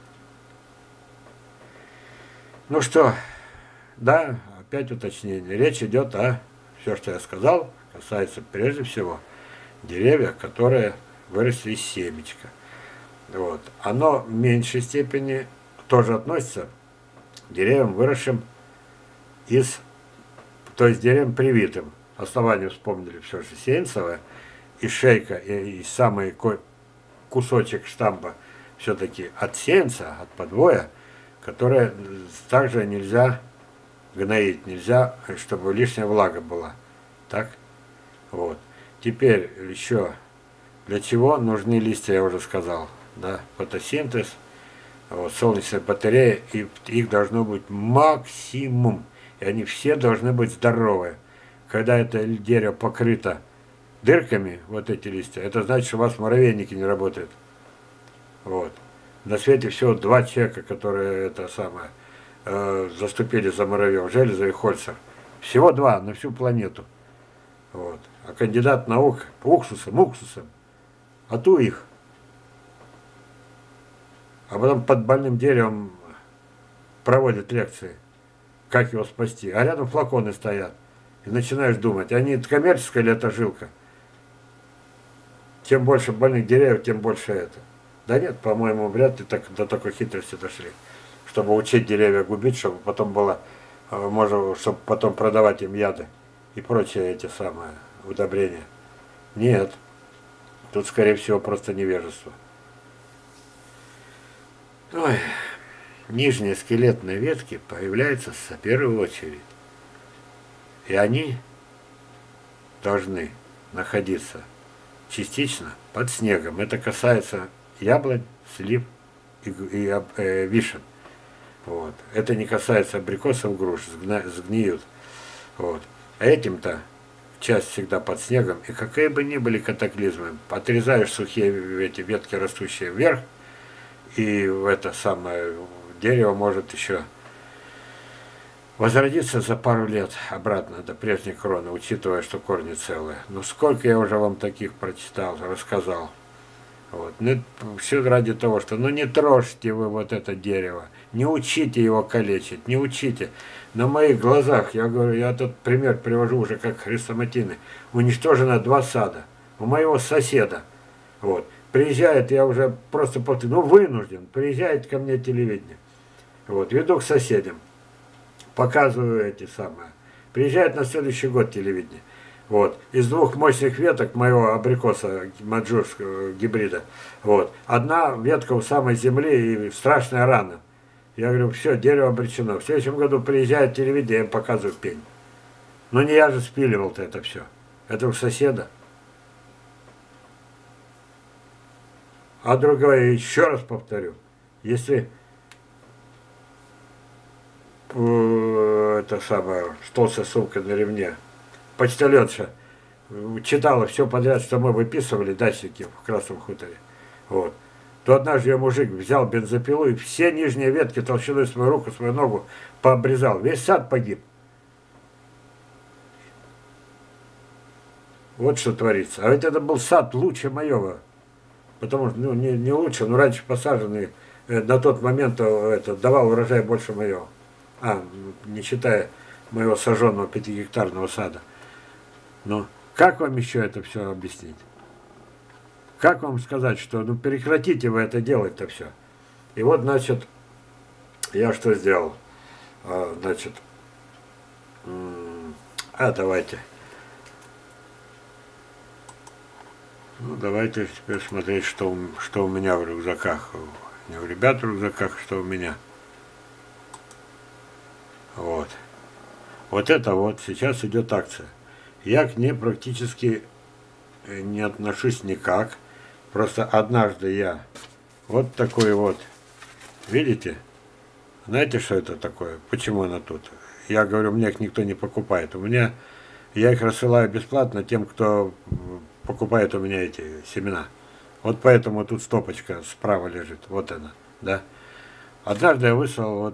Ну что, да, опять уточнение. Речь идет о, все, что я сказал, касается прежде всего деревьев, которые выросли из семечка. Вот. Оно в меньшей степени тоже относится к деревьям, выросшим из, то есть деревьям привитым. Основание вспомнили все же сеянцевое, и шейка, и самый кусочек штамба все-таки от сеянца, от подвоя, которое также нельзя гноить, нельзя, чтобы лишняя влага была. Так? Вот. Теперь еще, для чего нужны листья, я уже сказал. Да? Фотосинтез, вот, солнечная батарея, и их должно быть максимум. И они все должны быть здоровые. Когда это дерево покрыто дырками, вот эти листья, это значит, что у вас муравейники не работают. Вот. На свете всего 2 человека, которые это самое, заступили за муравьев, Железов и Хольцер. Всего 2 на всю планету. Вот. А кандидат наук уксусом, а ту их. А потом под больным деревом проводят лекции, как его спасти. А рядом флаконы стоят. И начинаешь думать, это коммерческая или это жилка? Чем больше больных деревьев, тем больше это. Да нет, по-моему, вряд ли до такой хитрости дошли. Чтобы учить деревья губить, чтобы потом было, можно, чтобы потом продавать им яды и прочие эти самые удобрения. Нет. Тут, скорее всего, просто невежество. Ой. Нижние скелетные ветки появляются в первую очередь. И они должны находиться частично под снегом. Это касается яблонь, слив и вишен. Вот. Это не касается абрикосов, груш, сгниют. Вот. А этим-то часть всегда под снегом. И какие бы ни были катаклизмы, отрезаешь сухие эти ветки, растущие вверх, и в это самое дерево может еще возродиться за пару лет обратно до прежней кроны, учитывая, что корни целые. Ну сколько я уже вам таких прочитал, рассказал. Вот. Ну, все ради того, что не трожьте вы вот это дерево, не учите его калечить, не учите. На моих глазах, я говорю, я этот пример привожу уже как хрестоматийный, уничтожено 2 сада у моего соседа. Вот. Приезжает, я уже просто вынужден, приезжает ко мне телевидение. Вот, веду к соседям, показываю эти самые. Приезжает на следующий год телевидение. Вот, из 2 мощных веток моего абрикоса маджурского гибрида, вот, одна ветка у самой земли и страшная рана. Я говорю, все, дерево обречено. В следующем году приезжает телевидение, я им показываю пень. Но не я же спиливал-то это все. Это у соседа. А другое, еще раз повторю, если это самое, с толстой сумкой на ремне, почтальонша читала все подряд, что мы выписывали, дачники в Красном хуторе, вот, то однажды ее мужик взял бензопилу и все нижние ветки толщиной свою руку, свою ногу пообрезал. Весь сад погиб. Вот что творится. А ведь это был сад лучше моего. Потому что, ну, не лучше, но раньше посаженный, на тот момент это, давал урожай больше моего. Не считая моего сожженного 5-гектарного сада. Но как вам еще это все объяснить? Как вам сказать, что ну прекратите вы это делать-то все? И вот, значит, я что сделал? Значит, давайте. Ну, давайте теперь смотреть, что у меня в рюкзаках. Не у ребят в рюкзаках, что у меня. Вот. Вот это вот сейчас идет акция. Я к ней практически не отношусь никак. Просто однажды я вот такой вот, видите? Знаете, что это такое? Почему она тут? Я говорю, мне их никто не покупает. Я их рассылаю бесплатно тем, кто покупает у меня эти семена. Вот поэтому тут стопочка справа лежит. Вот она, да? Однажды я выслал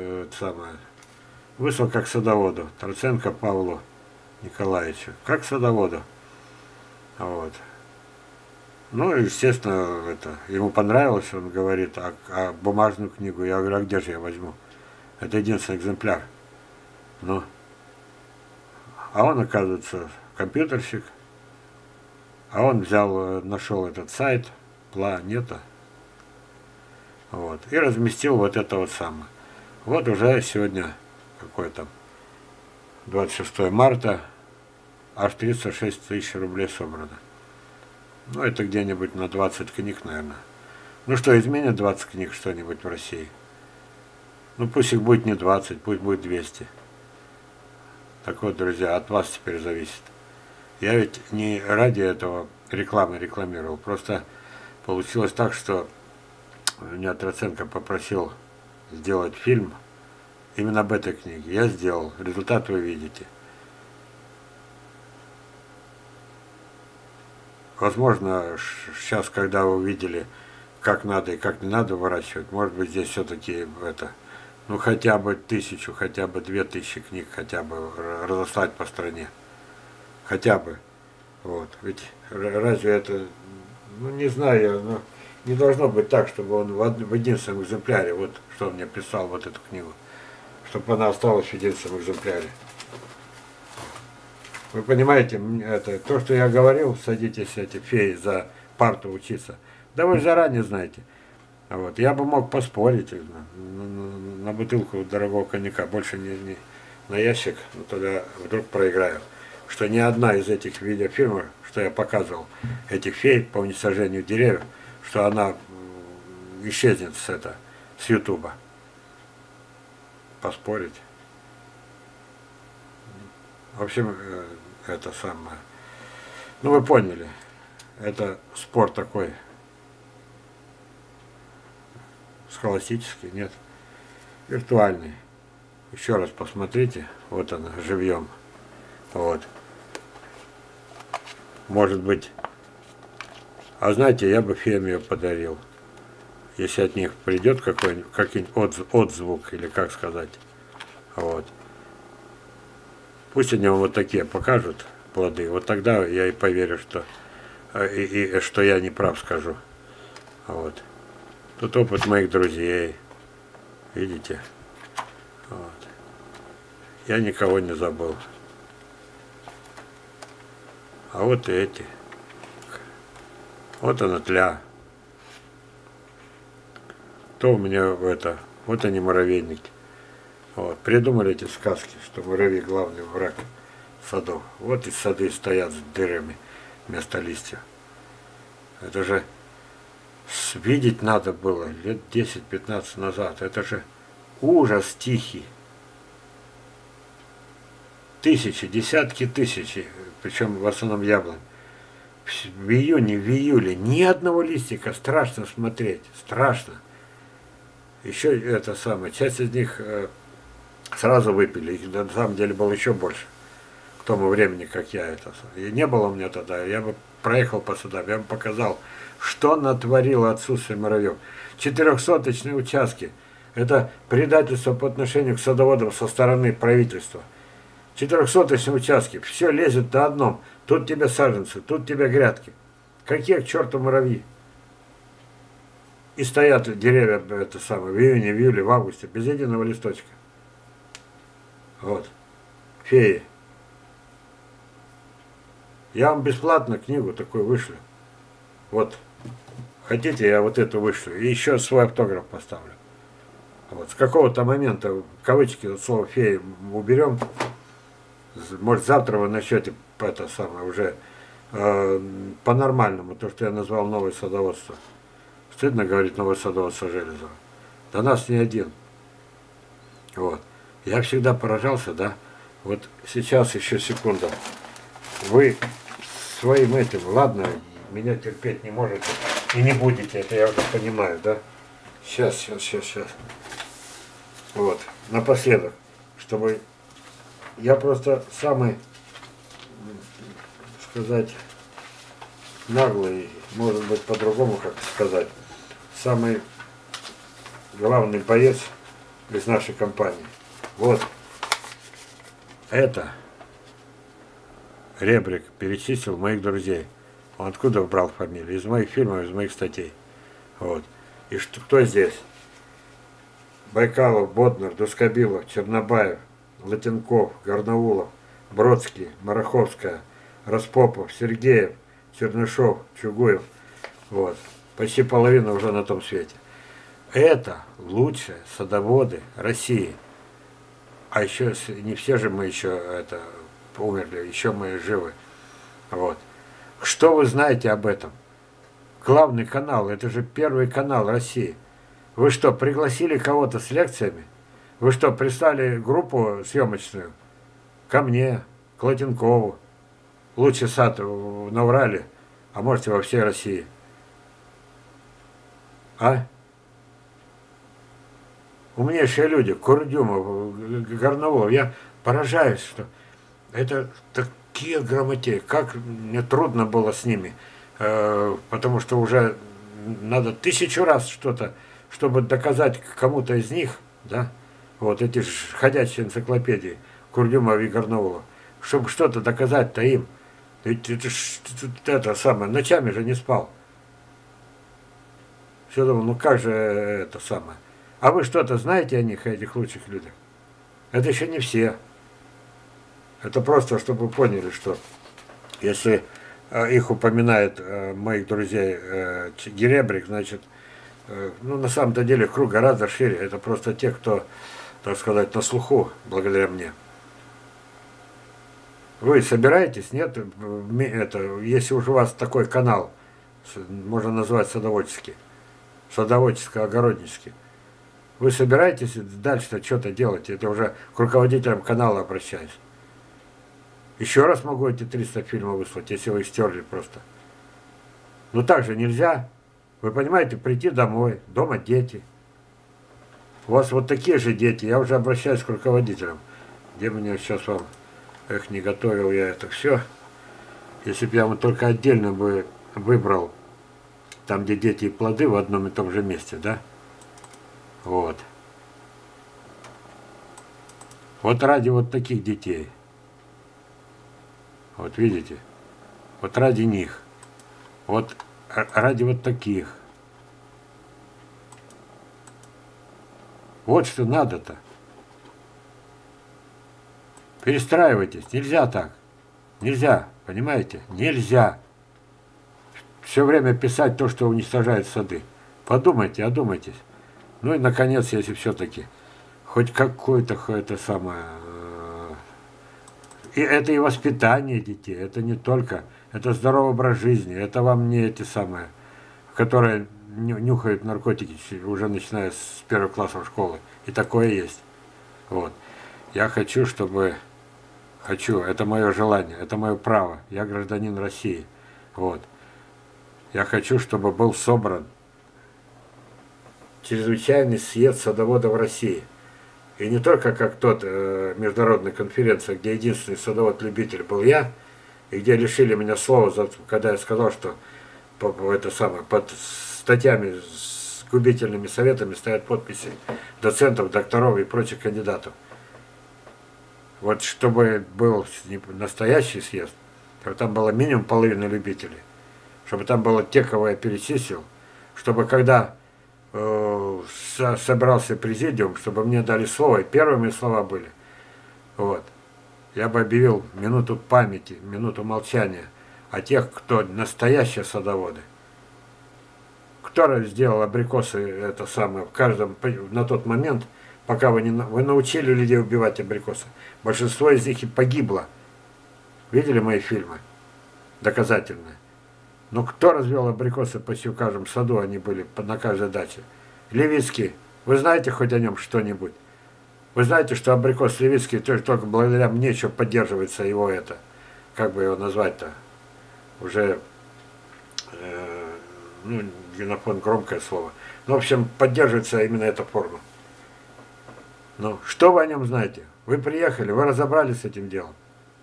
выслал как садоводу. Троценко Павлу Николаевичу. Как садоводу. Вот. Ну, естественно, ему понравилось, он говорит, а бумажную книгу? Я говорю, а где же я возьму? Это единственный экземпляр. Ну, а он, оказывается, компьютерщик. А он нашел этот сайт, Планета. Вот. И разместил вот это вот самое. Вот уже сегодня, какой там, 26 марта, аж 36 тысяч рублей собрано. Ну, это где-нибудь на 20 книг, наверное. Ну что, изменят 20 книг что-нибудь в России? Ну, пусть их будет не 20, пусть будет 200. Так вот, друзья, от вас теперь зависит. Я ведь не ради этого рекламы рекламировал. Просто получилось так, что меня Троценко попросил сделать фильм именно об этой книге. Я сделал. Результат вы видите. Возможно, сейчас, когда вы увидели, как надо и как не надо выращивать, может быть, здесь все-таки ну, хотя бы 1000, хотя бы 2000 книг, хотя бы разослать по стране. Хотя бы. Вот. Ведь разве это, ну, не знаю, но не должно быть так, чтобы он в единственном экземпляре, вот что он мне писал, вот эту книгу, чтобы она осталась в единственном экземпляре. Вы понимаете, то, что я говорил, садитесь эти феи за парту учиться. Да вы заранее знаете. Вот. Я бы мог поспорить на бутылку дорогого коньяка, больше не на ящик, но тогда вдруг проиграю. Что ни одна из этих видеофильмов, что я показывал, этих фей по уничтожению деревьев, что она исчезнет с Ютуба. Поспорить. В общем, это самое. Ну, вы поняли. Это спор такой. Схоластический, нет. Виртуальный. Еще раз посмотрите. Вот она, живьем. Вот. Может быть. А знаете, я бы феям ее подарил. Если от них придет какой-нибудь отзвук, или как сказать. Вот. Пусть они вам вот такие покажут плоды. Вот тогда я и поверю, что что я не прав скажу. Вот. Тут опыт моих друзей. Видите? Вот. Я никого не забыл. А вот и эти. Вот она тля. То у меня вот они муравейники. Вот. Придумали эти сказки, что муравей главный враг садов. Вот и сады стоят с дырами вместо листьев. Это же видеть надо было лет 10-15 назад. Это же ужас тихий. Тысячи, десятки тысяч, причем в основном яблонь. В июне, в июле ни одного листика. Страшно смотреть, страшно. Еще это самое, часть из них сразу выпили. Их на самом деле было еще больше. К тому времени, как я это. И не было у меня тогда. Я бы проехал по судам, я бы показал, что натворило отсутствие муравьев. 400-очные участки. Это предательство по отношению к садоводам со стороны правительства. 400-й участке, все лезет на одном. Тут тебе саженцы, тут тебе грядки. Какие к черту муравьи? И стоят деревья, это самое, в июне, в июле, в августе, без единого листочка. Вот. Феи. Я вам бесплатно книгу такую вышлю. Вот. Хотите, я вот эту вышлю. И еще свой автограф поставлю. Вот. С какого-то момента, кавычки, вот слово феи уберем. Может, завтра вы начнете это самое уже по-нормальному, то, что я назвал новое садоводство. Стыдно говорить новое садоводство Железово. До нас не один. Вот. Я всегда поражался, да. Вот сейчас еще секунда. Вы своим этим, ладно, меня терпеть не можете и не будете, это я уже понимаю, да. Сейчас. Вот. Напоследок, чтобы я просто самый, сказать, наглый, может быть по-другому как сказать, самый главный боец из нашей компании. Вот. Это Ребрик перечислил моих друзей. Он откуда брал фамилию? Из моих фильмов, из моих статей. Вот. И что, кто здесь? Байкалов, Боднер, Дускобилов, Чернобаев, Латенков, Горнаулов, Бродский, Мараховская, Распопов, Сергеев, Чернышов, Чугуев. Вот. Почти половина уже на том свете. Это лучшие садоводы России. А еще не все же мы еще это умерли, еще мы живы. Вот. Что вы знаете об этом? Главный канал, это же первый канал России. Вы что, пригласили кого-то с лекциями? Вы что, прислали группу съемочную ко мне, к Латенкову, лучший сад на Урале, а можете во всей России? А? Умнейшие люди, Курдюмов, Горновой, я поражаюсь, что это такие грамотеи, как мне трудно было с ними, потому что уже надо 1000 раз что-то, чтобы доказать кому-то из них, да, вот эти ходячие энциклопедии Курдюмова и Горнового, чтобы что-то доказать-то им. Ведь это самое, ночами же не спал. Все думал, ну как же это самое. А вы что-то знаете о них, о этих лучших людях? Это еще не все. Это просто, чтобы вы поняли, что если их упоминает моих друзей Геребрик, значит, ну на самом-то деле круг гораздо шире. Это просто те, кто, так сказать, на слуху, благодаря мне. Вы собираетесь? Нет? Это, если уж у вас такой канал, можно назвать садоводческий, садоводческо-огороднический, вы собираетесь дальше что-то делать? Это уже к руководителям канала обращаюсь. Еще раз могу эти 300 фильмов выслать, если вы их стерли просто. Но так же нельзя. Вы понимаете, прийти домой, дома дети. У вас вот такие же дети. Я уже обращаюсь к руководителям. Где мне сейчас вам... Эх, не готовил я это все. Если бы я вам только отдельно бы выбрал, там, где дети и плоды, в одном и том же месте, да? Вот. Вот ради вот таких детей. Вот видите? Вот ради них. Вот ради вот таких. Вот что надо-то. Перестраивайтесь. Нельзя так. Нельзя. Понимаете? Нельзя. Все время писать то, что уничтожает сады. Подумайте, одумайтесь. Ну и, наконец, если все-таки хоть какое-то это самое... И это и воспитание детей, это не только... Это здоровый образ жизни, это вам не эти самые, которые нюхают наркотики уже начиная с 1 класса школы. И такое есть. Вот. Я хочу, чтобы... Хочу, это мое желание, это мое право. Я гражданин России. Вот. Я хочу, чтобы был собран чрезвычайный съезд садоводов России. И не только как тот международная конференция, где единственный садовод-любитель был я, и где лишили меня слова, когда я сказал, что это самое, под статьями с губительными советами стоят подписи доцентов, докторов и прочих кандидатов. Вот чтобы был настоящий съезд, чтобы там было минимум половина любителей, чтобы там было те, кого я перечислил, чтобы когда собрался президиум, чтобы мне дали слово, и первыми слова были. Вот. Я бы объявил минуту памяти, минуту молчания о тех, кто настоящие садоводы. Кто сделал абрикосы, это самое, в каждом, на тот момент, пока вы научили людей убивать абрикосы. Большинство из них и погибло. Видели мои фильмы? Доказательные. Но кто развел абрикосы почти в каждом саду, они были на каждой даче? Левицкий. Вы знаете хоть о нем что-нибудь? Вы знаете, что абрикос Левицкий только благодаря мне что поддерживается его это, как бы его назвать-то, уже, ну, генофон громкое слово. Ну, в общем, поддерживается именно эта форма. Ну, что вы о нем знаете? Вы приехали, вы разобрались с этим делом.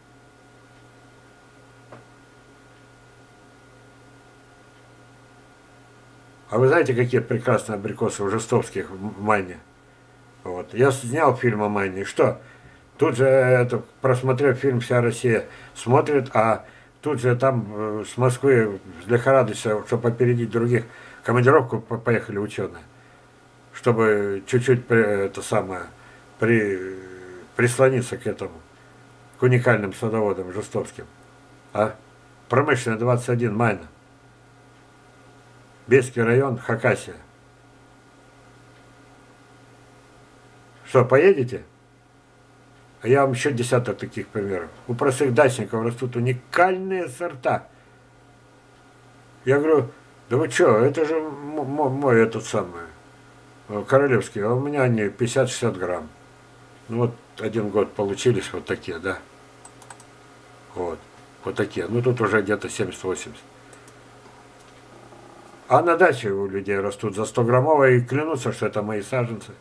А вы знаете, какие прекрасные абрикосы у Жестовских в Майне? Вот. Я снял фильм о Майне. И что? Тут же, просмотрев фильм, вся Россия смотрит, а тут же там с Москвы лихорадочно, чтобы опередить других, командировку поехали ученые, чтобы чуть-чуть прислониться к этому, к уникальным садоводам Жестовским. А? Промышленная 21, Майна. Бельский район, Хакасия. Что, поедете? А я вам еще десяток таких примеров. У простых дачников растут уникальные сорта. Я говорю, да вы что, это же мой этот самый, королевский, а у меня они 50-60 грамм. Ну вот, один год получились вот такие, да. Вот такие. Ну тут уже где-то 70-80. А на даче у людей растут за 100-граммовые и клянутся, что это мои саженцы.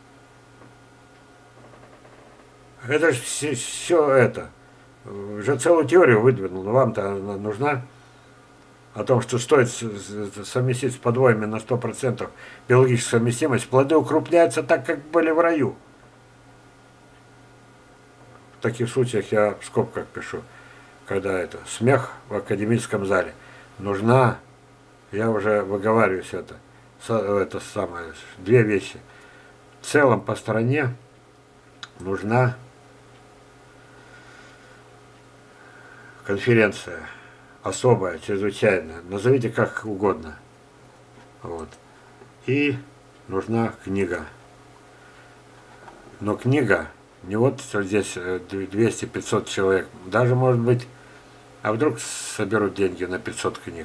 Это же все это. Уже целую теорию выдвинул, но вам-то она нужна. О том, что стоит совместить с подвоями на 100% биологическую совместимость, плоды укрупняются так, как были в раю. В таких случаях я в скобках пишу, когда это смех в академическом зале. Нужна, я уже выговариваюсь это самое, две вещи. В целом по стране нужна конференция особая, чрезвычайная, назовите как угодно. Вот. И нужна книга. Но книга, не вот здесь 200-500 человек, даже может быть, а вдруг соберут деньги на 500 книг.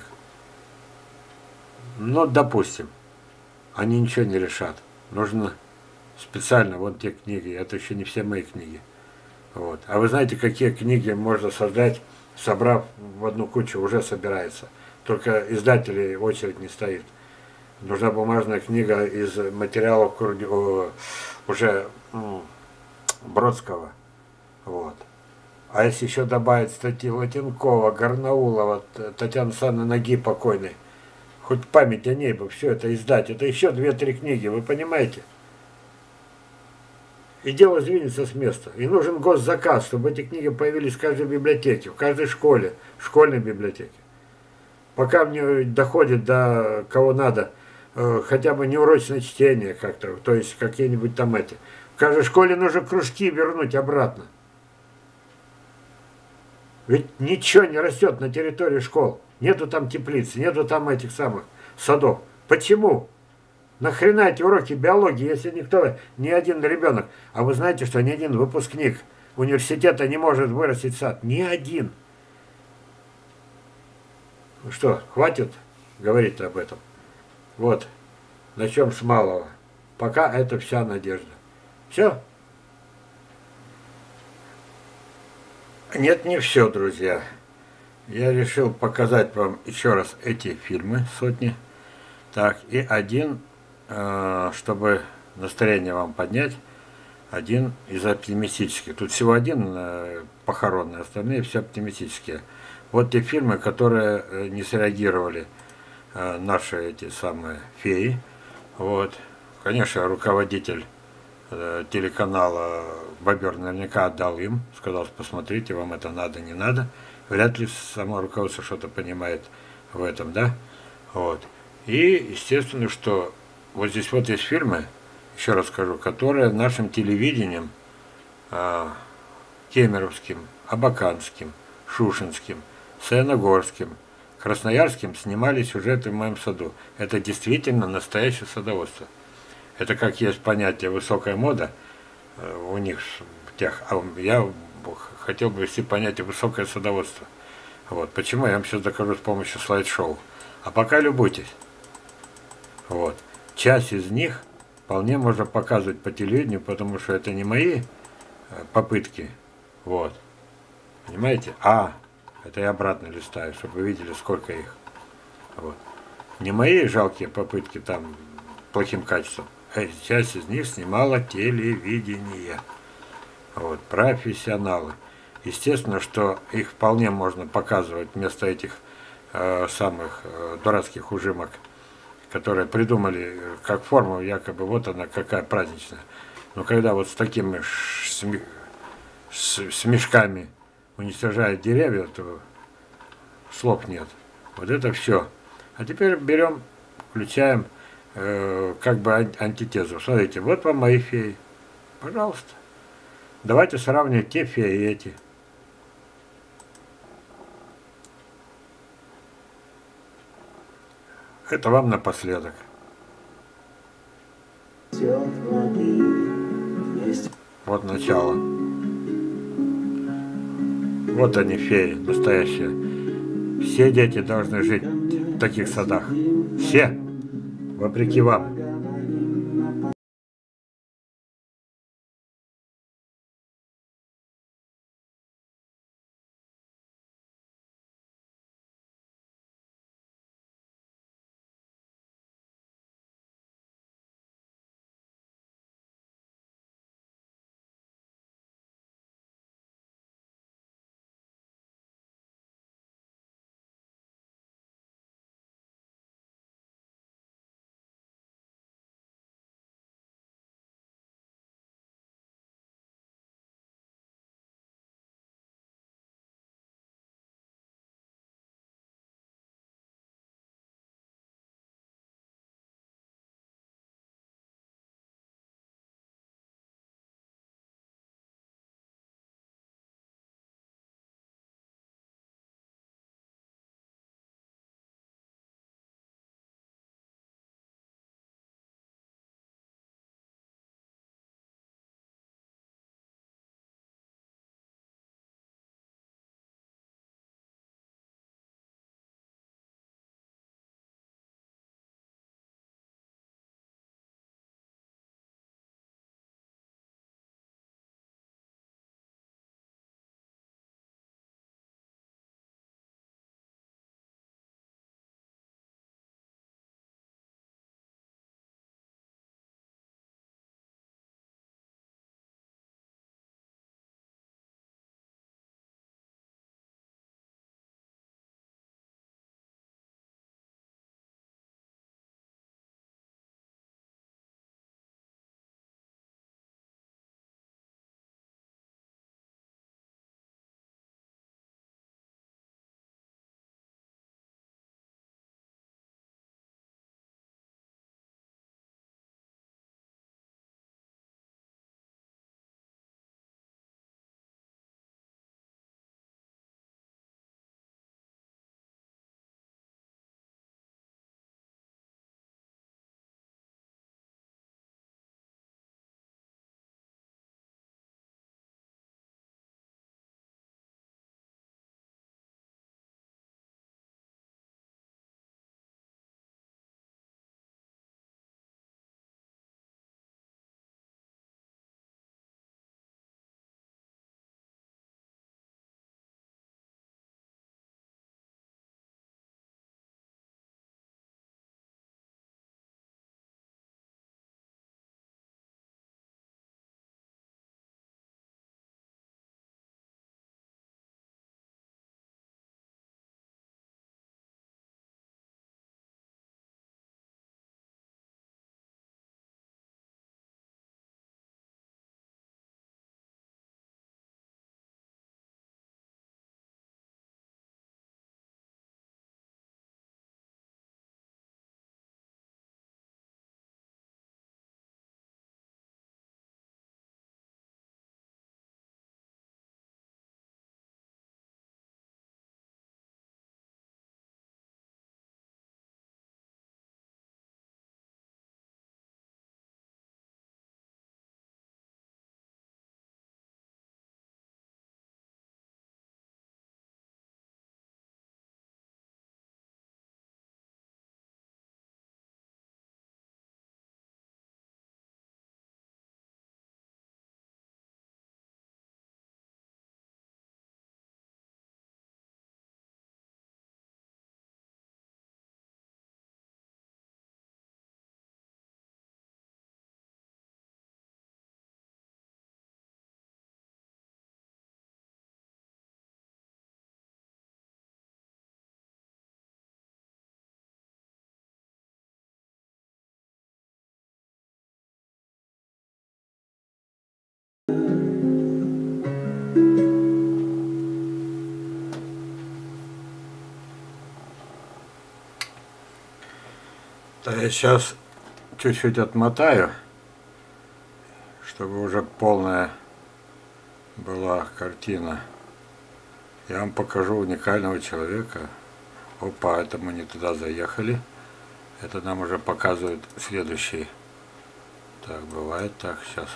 Ну, допустим, они ничего не решат. Нужно специально вот те книги, это еще не все мои книги. Вот. А вы знаете, какие книги можно создать, собрав в одну кучу, уже собирается. Только издателей очередь не стоит. Нужна бумажная книга из материалов уже Бродского. Вот. А если еще добавить статьи Латенкова, Горнаулова, Татьяны Александровны Ноги покойной, хоть память о ней бы все это издать, это еще 2-3 книги, вы понимаете? И дело сдвинется с места. И нужен госзаказ, чтобы эти книги появились в каждой библиотеке, в каждой школе, в школьной библиотеке. Пока мне доходит до кого надо, хотя бы неурочное чтение как-то, то есть какие-нибудь там эти. В каждой школе нужно кружки вернуть обратно. Ведь ничего не растет на территории школ. Нету там теплиц, нету там этих самых садов. Почему? Нахрена эти уроки биологии, если никто, ни один ребенок. А вы знаете, что ни один выпускник университета не может вырастить сад? Ни один. Ну что, хватит говорить об этом? Вот, начнем с малого. Пока это вся надежда. Все? Нет, не все, друзья. Я решил показать вам еще раз эти фильмы, сотни. Так, и один, чтобы настроение вам поднять, один из оптимистических. Тут всего один похоронный, остальные все оптимистические. Вот те фильмы, которые не среагировали наши эти самые феи. Вот. Конечно, руководитель телеканала Бобер наверняка отдал им, сказал, посмотрите, вам это надо, не надо. Вряд ли само руководство что-то понимает в этом, да? Вот. И, естественно, что вот здесь вот есть фильмы, еще раз скажу, которые нашим телевидением, кемеровским, абаканским, шушинским, саяногорским, красноярским снимали сюжеты в моем саду. Это действительно настоящее садоводство. Это как есть понятие высокая мода у них, тех, а я хотел бы ввести понятие высокое садоводство. Вот. Почему? Я вам сейчас докажу с помощью слайд-шоу. А пока любуйтесь. Вот. Часть из них вполне можно показывать по телевидению, потому что это не мои попытки. Вот. Понимаете? Это я обратно листаю, чтобы вы видели, сколько их. Вот. Не мои жалкие попытки там плохим качеством. Часть из них снимала телевидение. Вот. Профессионалы. Естественно, что их вполне можно показывать вместо этих самых дурацких ужимок, которые придумали как форму, якобы вот она какая праздничная. Но когда вот с такими с мешками уничтожают деревья, то слов нет. Вот это все. А теперь берем, включаем как бы антитезу. Смотрите, вот вам мои феи. Пожалуйста. Давайте сравнивать те феи и эти. Это вам напоследок. Вот начало. Вот они, феи, настоящие. Все дети должны жить в таких садах. Все. Вопреки вам. Да я сейчас чуть-чуть отмотаю, чтобы уже полная была картина. Я вам покажу уникального человека. Опа, это мы не туда заехали. Это нам уже показывает следующий. Так, бывает так, сейчас.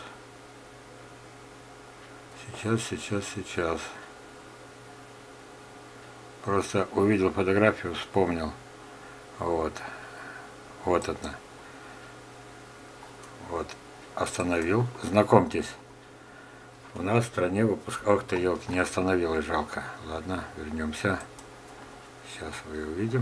Сейчас. Просто увидел фотографию, вспомнил. Вот. Вот это. Вот. Остановил. Знакомьтесь. У нас в стране выпуск... Ох ты, елки, не остановилась, жалко. Ладно, вернемся. Сейчас вы увидим.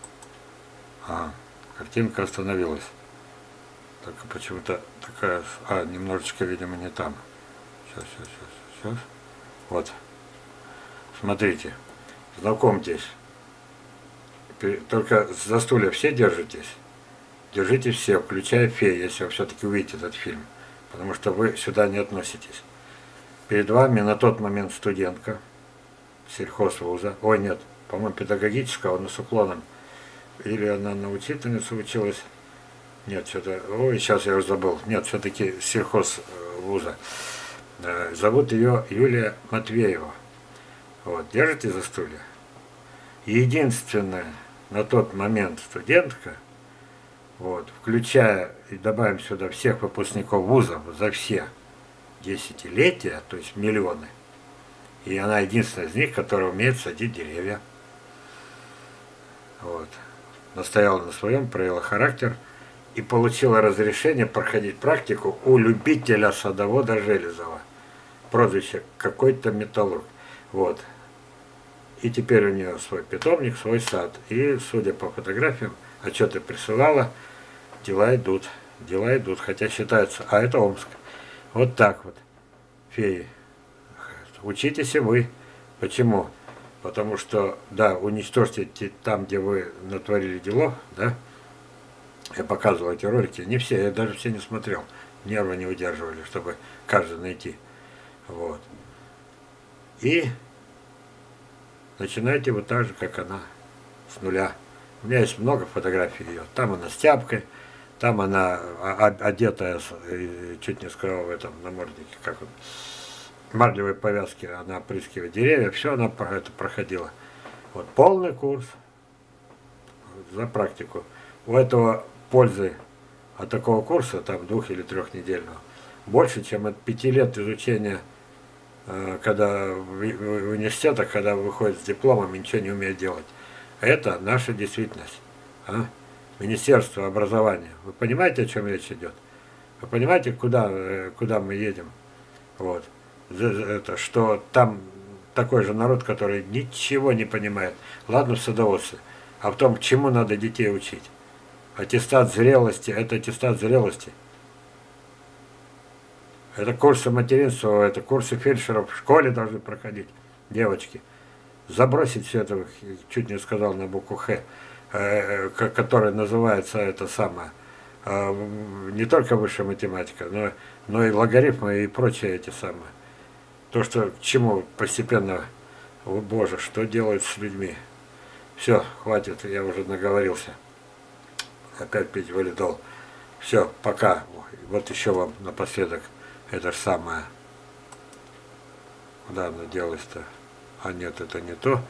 Картинка остановилась. Только почему-то такая... немножечко, видимо, не там. Сейчас. Вот. Смотрите. Знакомьтесь. Только за стулья все держитесь. Держитесь все, включая фею, если вы все-таки увидите этот фильм. Потому что вы сюда не относитесь. Перед вами на тот момент студентка сельхозвуза. Ой, нет, по-моему, педагогического, но с уклоном. Или она на учительницу училась. Нет, что-то... Ой, сейчас я уже забыл. Нет, все-таки сельхозвуза. Зовут ее Юлия Матвеева. Вот, держите за стулья. Единственная на тот момент студентка, вот, включая и добавим сюда всех выпускников вузов за все десятилетия, то есть миллионы. И она единственная из них, которая умеет садить деревья. Вот. Настояла на своем, проявила характер и получила разрешение проходить практику у любителя садовода Железова. Прозвище какой-то металлург. Вот. И теперь у нее свой питомник, свой сад. И, судя по фотографиям, отчеты присылала, дела идут, хотя считается, а это Омск. Вот так вот, феи. Учитесь и вы. Почему? Потому что, да, уничтожьте там, где вы натворили делов, да. Я показывал эти ролики, не все, я даже все не смотрел. Нервы не выдерживали, чтобы каждый найти. Вот. И начинайте вот так же, как она, с нуля. У меня есть много фотографий ее. Там она с тяпкой, там она одетая, чуть не сказал в этом наморднике, как он, марлевой повязки, она опрыскивает деревья, все она это проходила. Вот полный курс за практику. У этого пользы от такого курса, там 2- или 3-недельного, больше, чем от 5 лет изучения, когда в университетах, когда выходит с дипломом и ничего не умеет делать. Это наша действительность. Министерство образования. Вы понимаете, о чем речь идет? Вы понимаете, куда мы едем? Вот. Это, что там такой же народ, который ничего не понимает. Ладно, в садоводстве. А в том, чему надо детей учить. Аттестат зрелости, это аттестат зрелости. Это курсы материнства, это курсы фельдшеров в школе должны проходить, девочки. Забросить все это, чуть не сказал на букву Х, которая называется это самое, не только высшая математика, но и логарифмы и прочие эти самые. То, что к чему постепенно, о боже, что делают с людьми. Все, хватит, я уже наговорился. Опять пить валидол. Все, пока. Вот еще вам напоследок. Это же самое. Куда оно делось-то? А нет, это не то.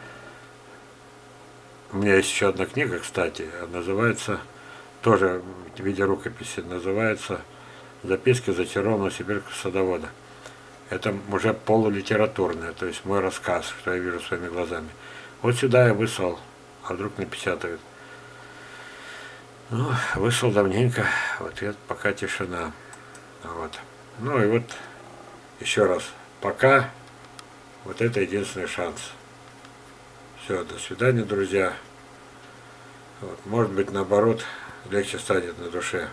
У меня есть еще одна книга, кстати, называется, тоже в виде рукописи, называется «Записки зачарованного сибирского садовода». Это уже полулитературное, то есть мой рассказ, что я вижу своими глазами. Вот сюда я выслал, а вдруг напечатают. Ну, вышел давненько, в ответ пока тишина. Вот. Ну и вот еще раз, пока вот это единственный шанс. Все, до свидания, друзья. Вот. Может быть, наоборот, легче станет на душе.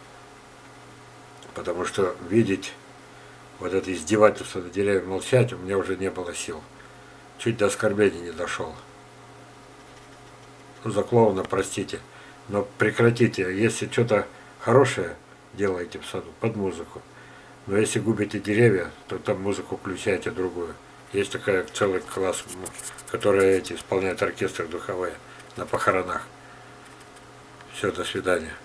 Потому что видеть вот это издевательство на деревьях, молчать, у меня уже не было сил. Чуть до оскорбления не дошел. Ну, за клоуна, простите. Но прекратите, если что-то хорошее делаете в саду, под музыку. Но если губите деревья, то там музыку включайте другую. Есть такая целый класс, который исполняет оркестры духовые на похоронах. Все, до свидания.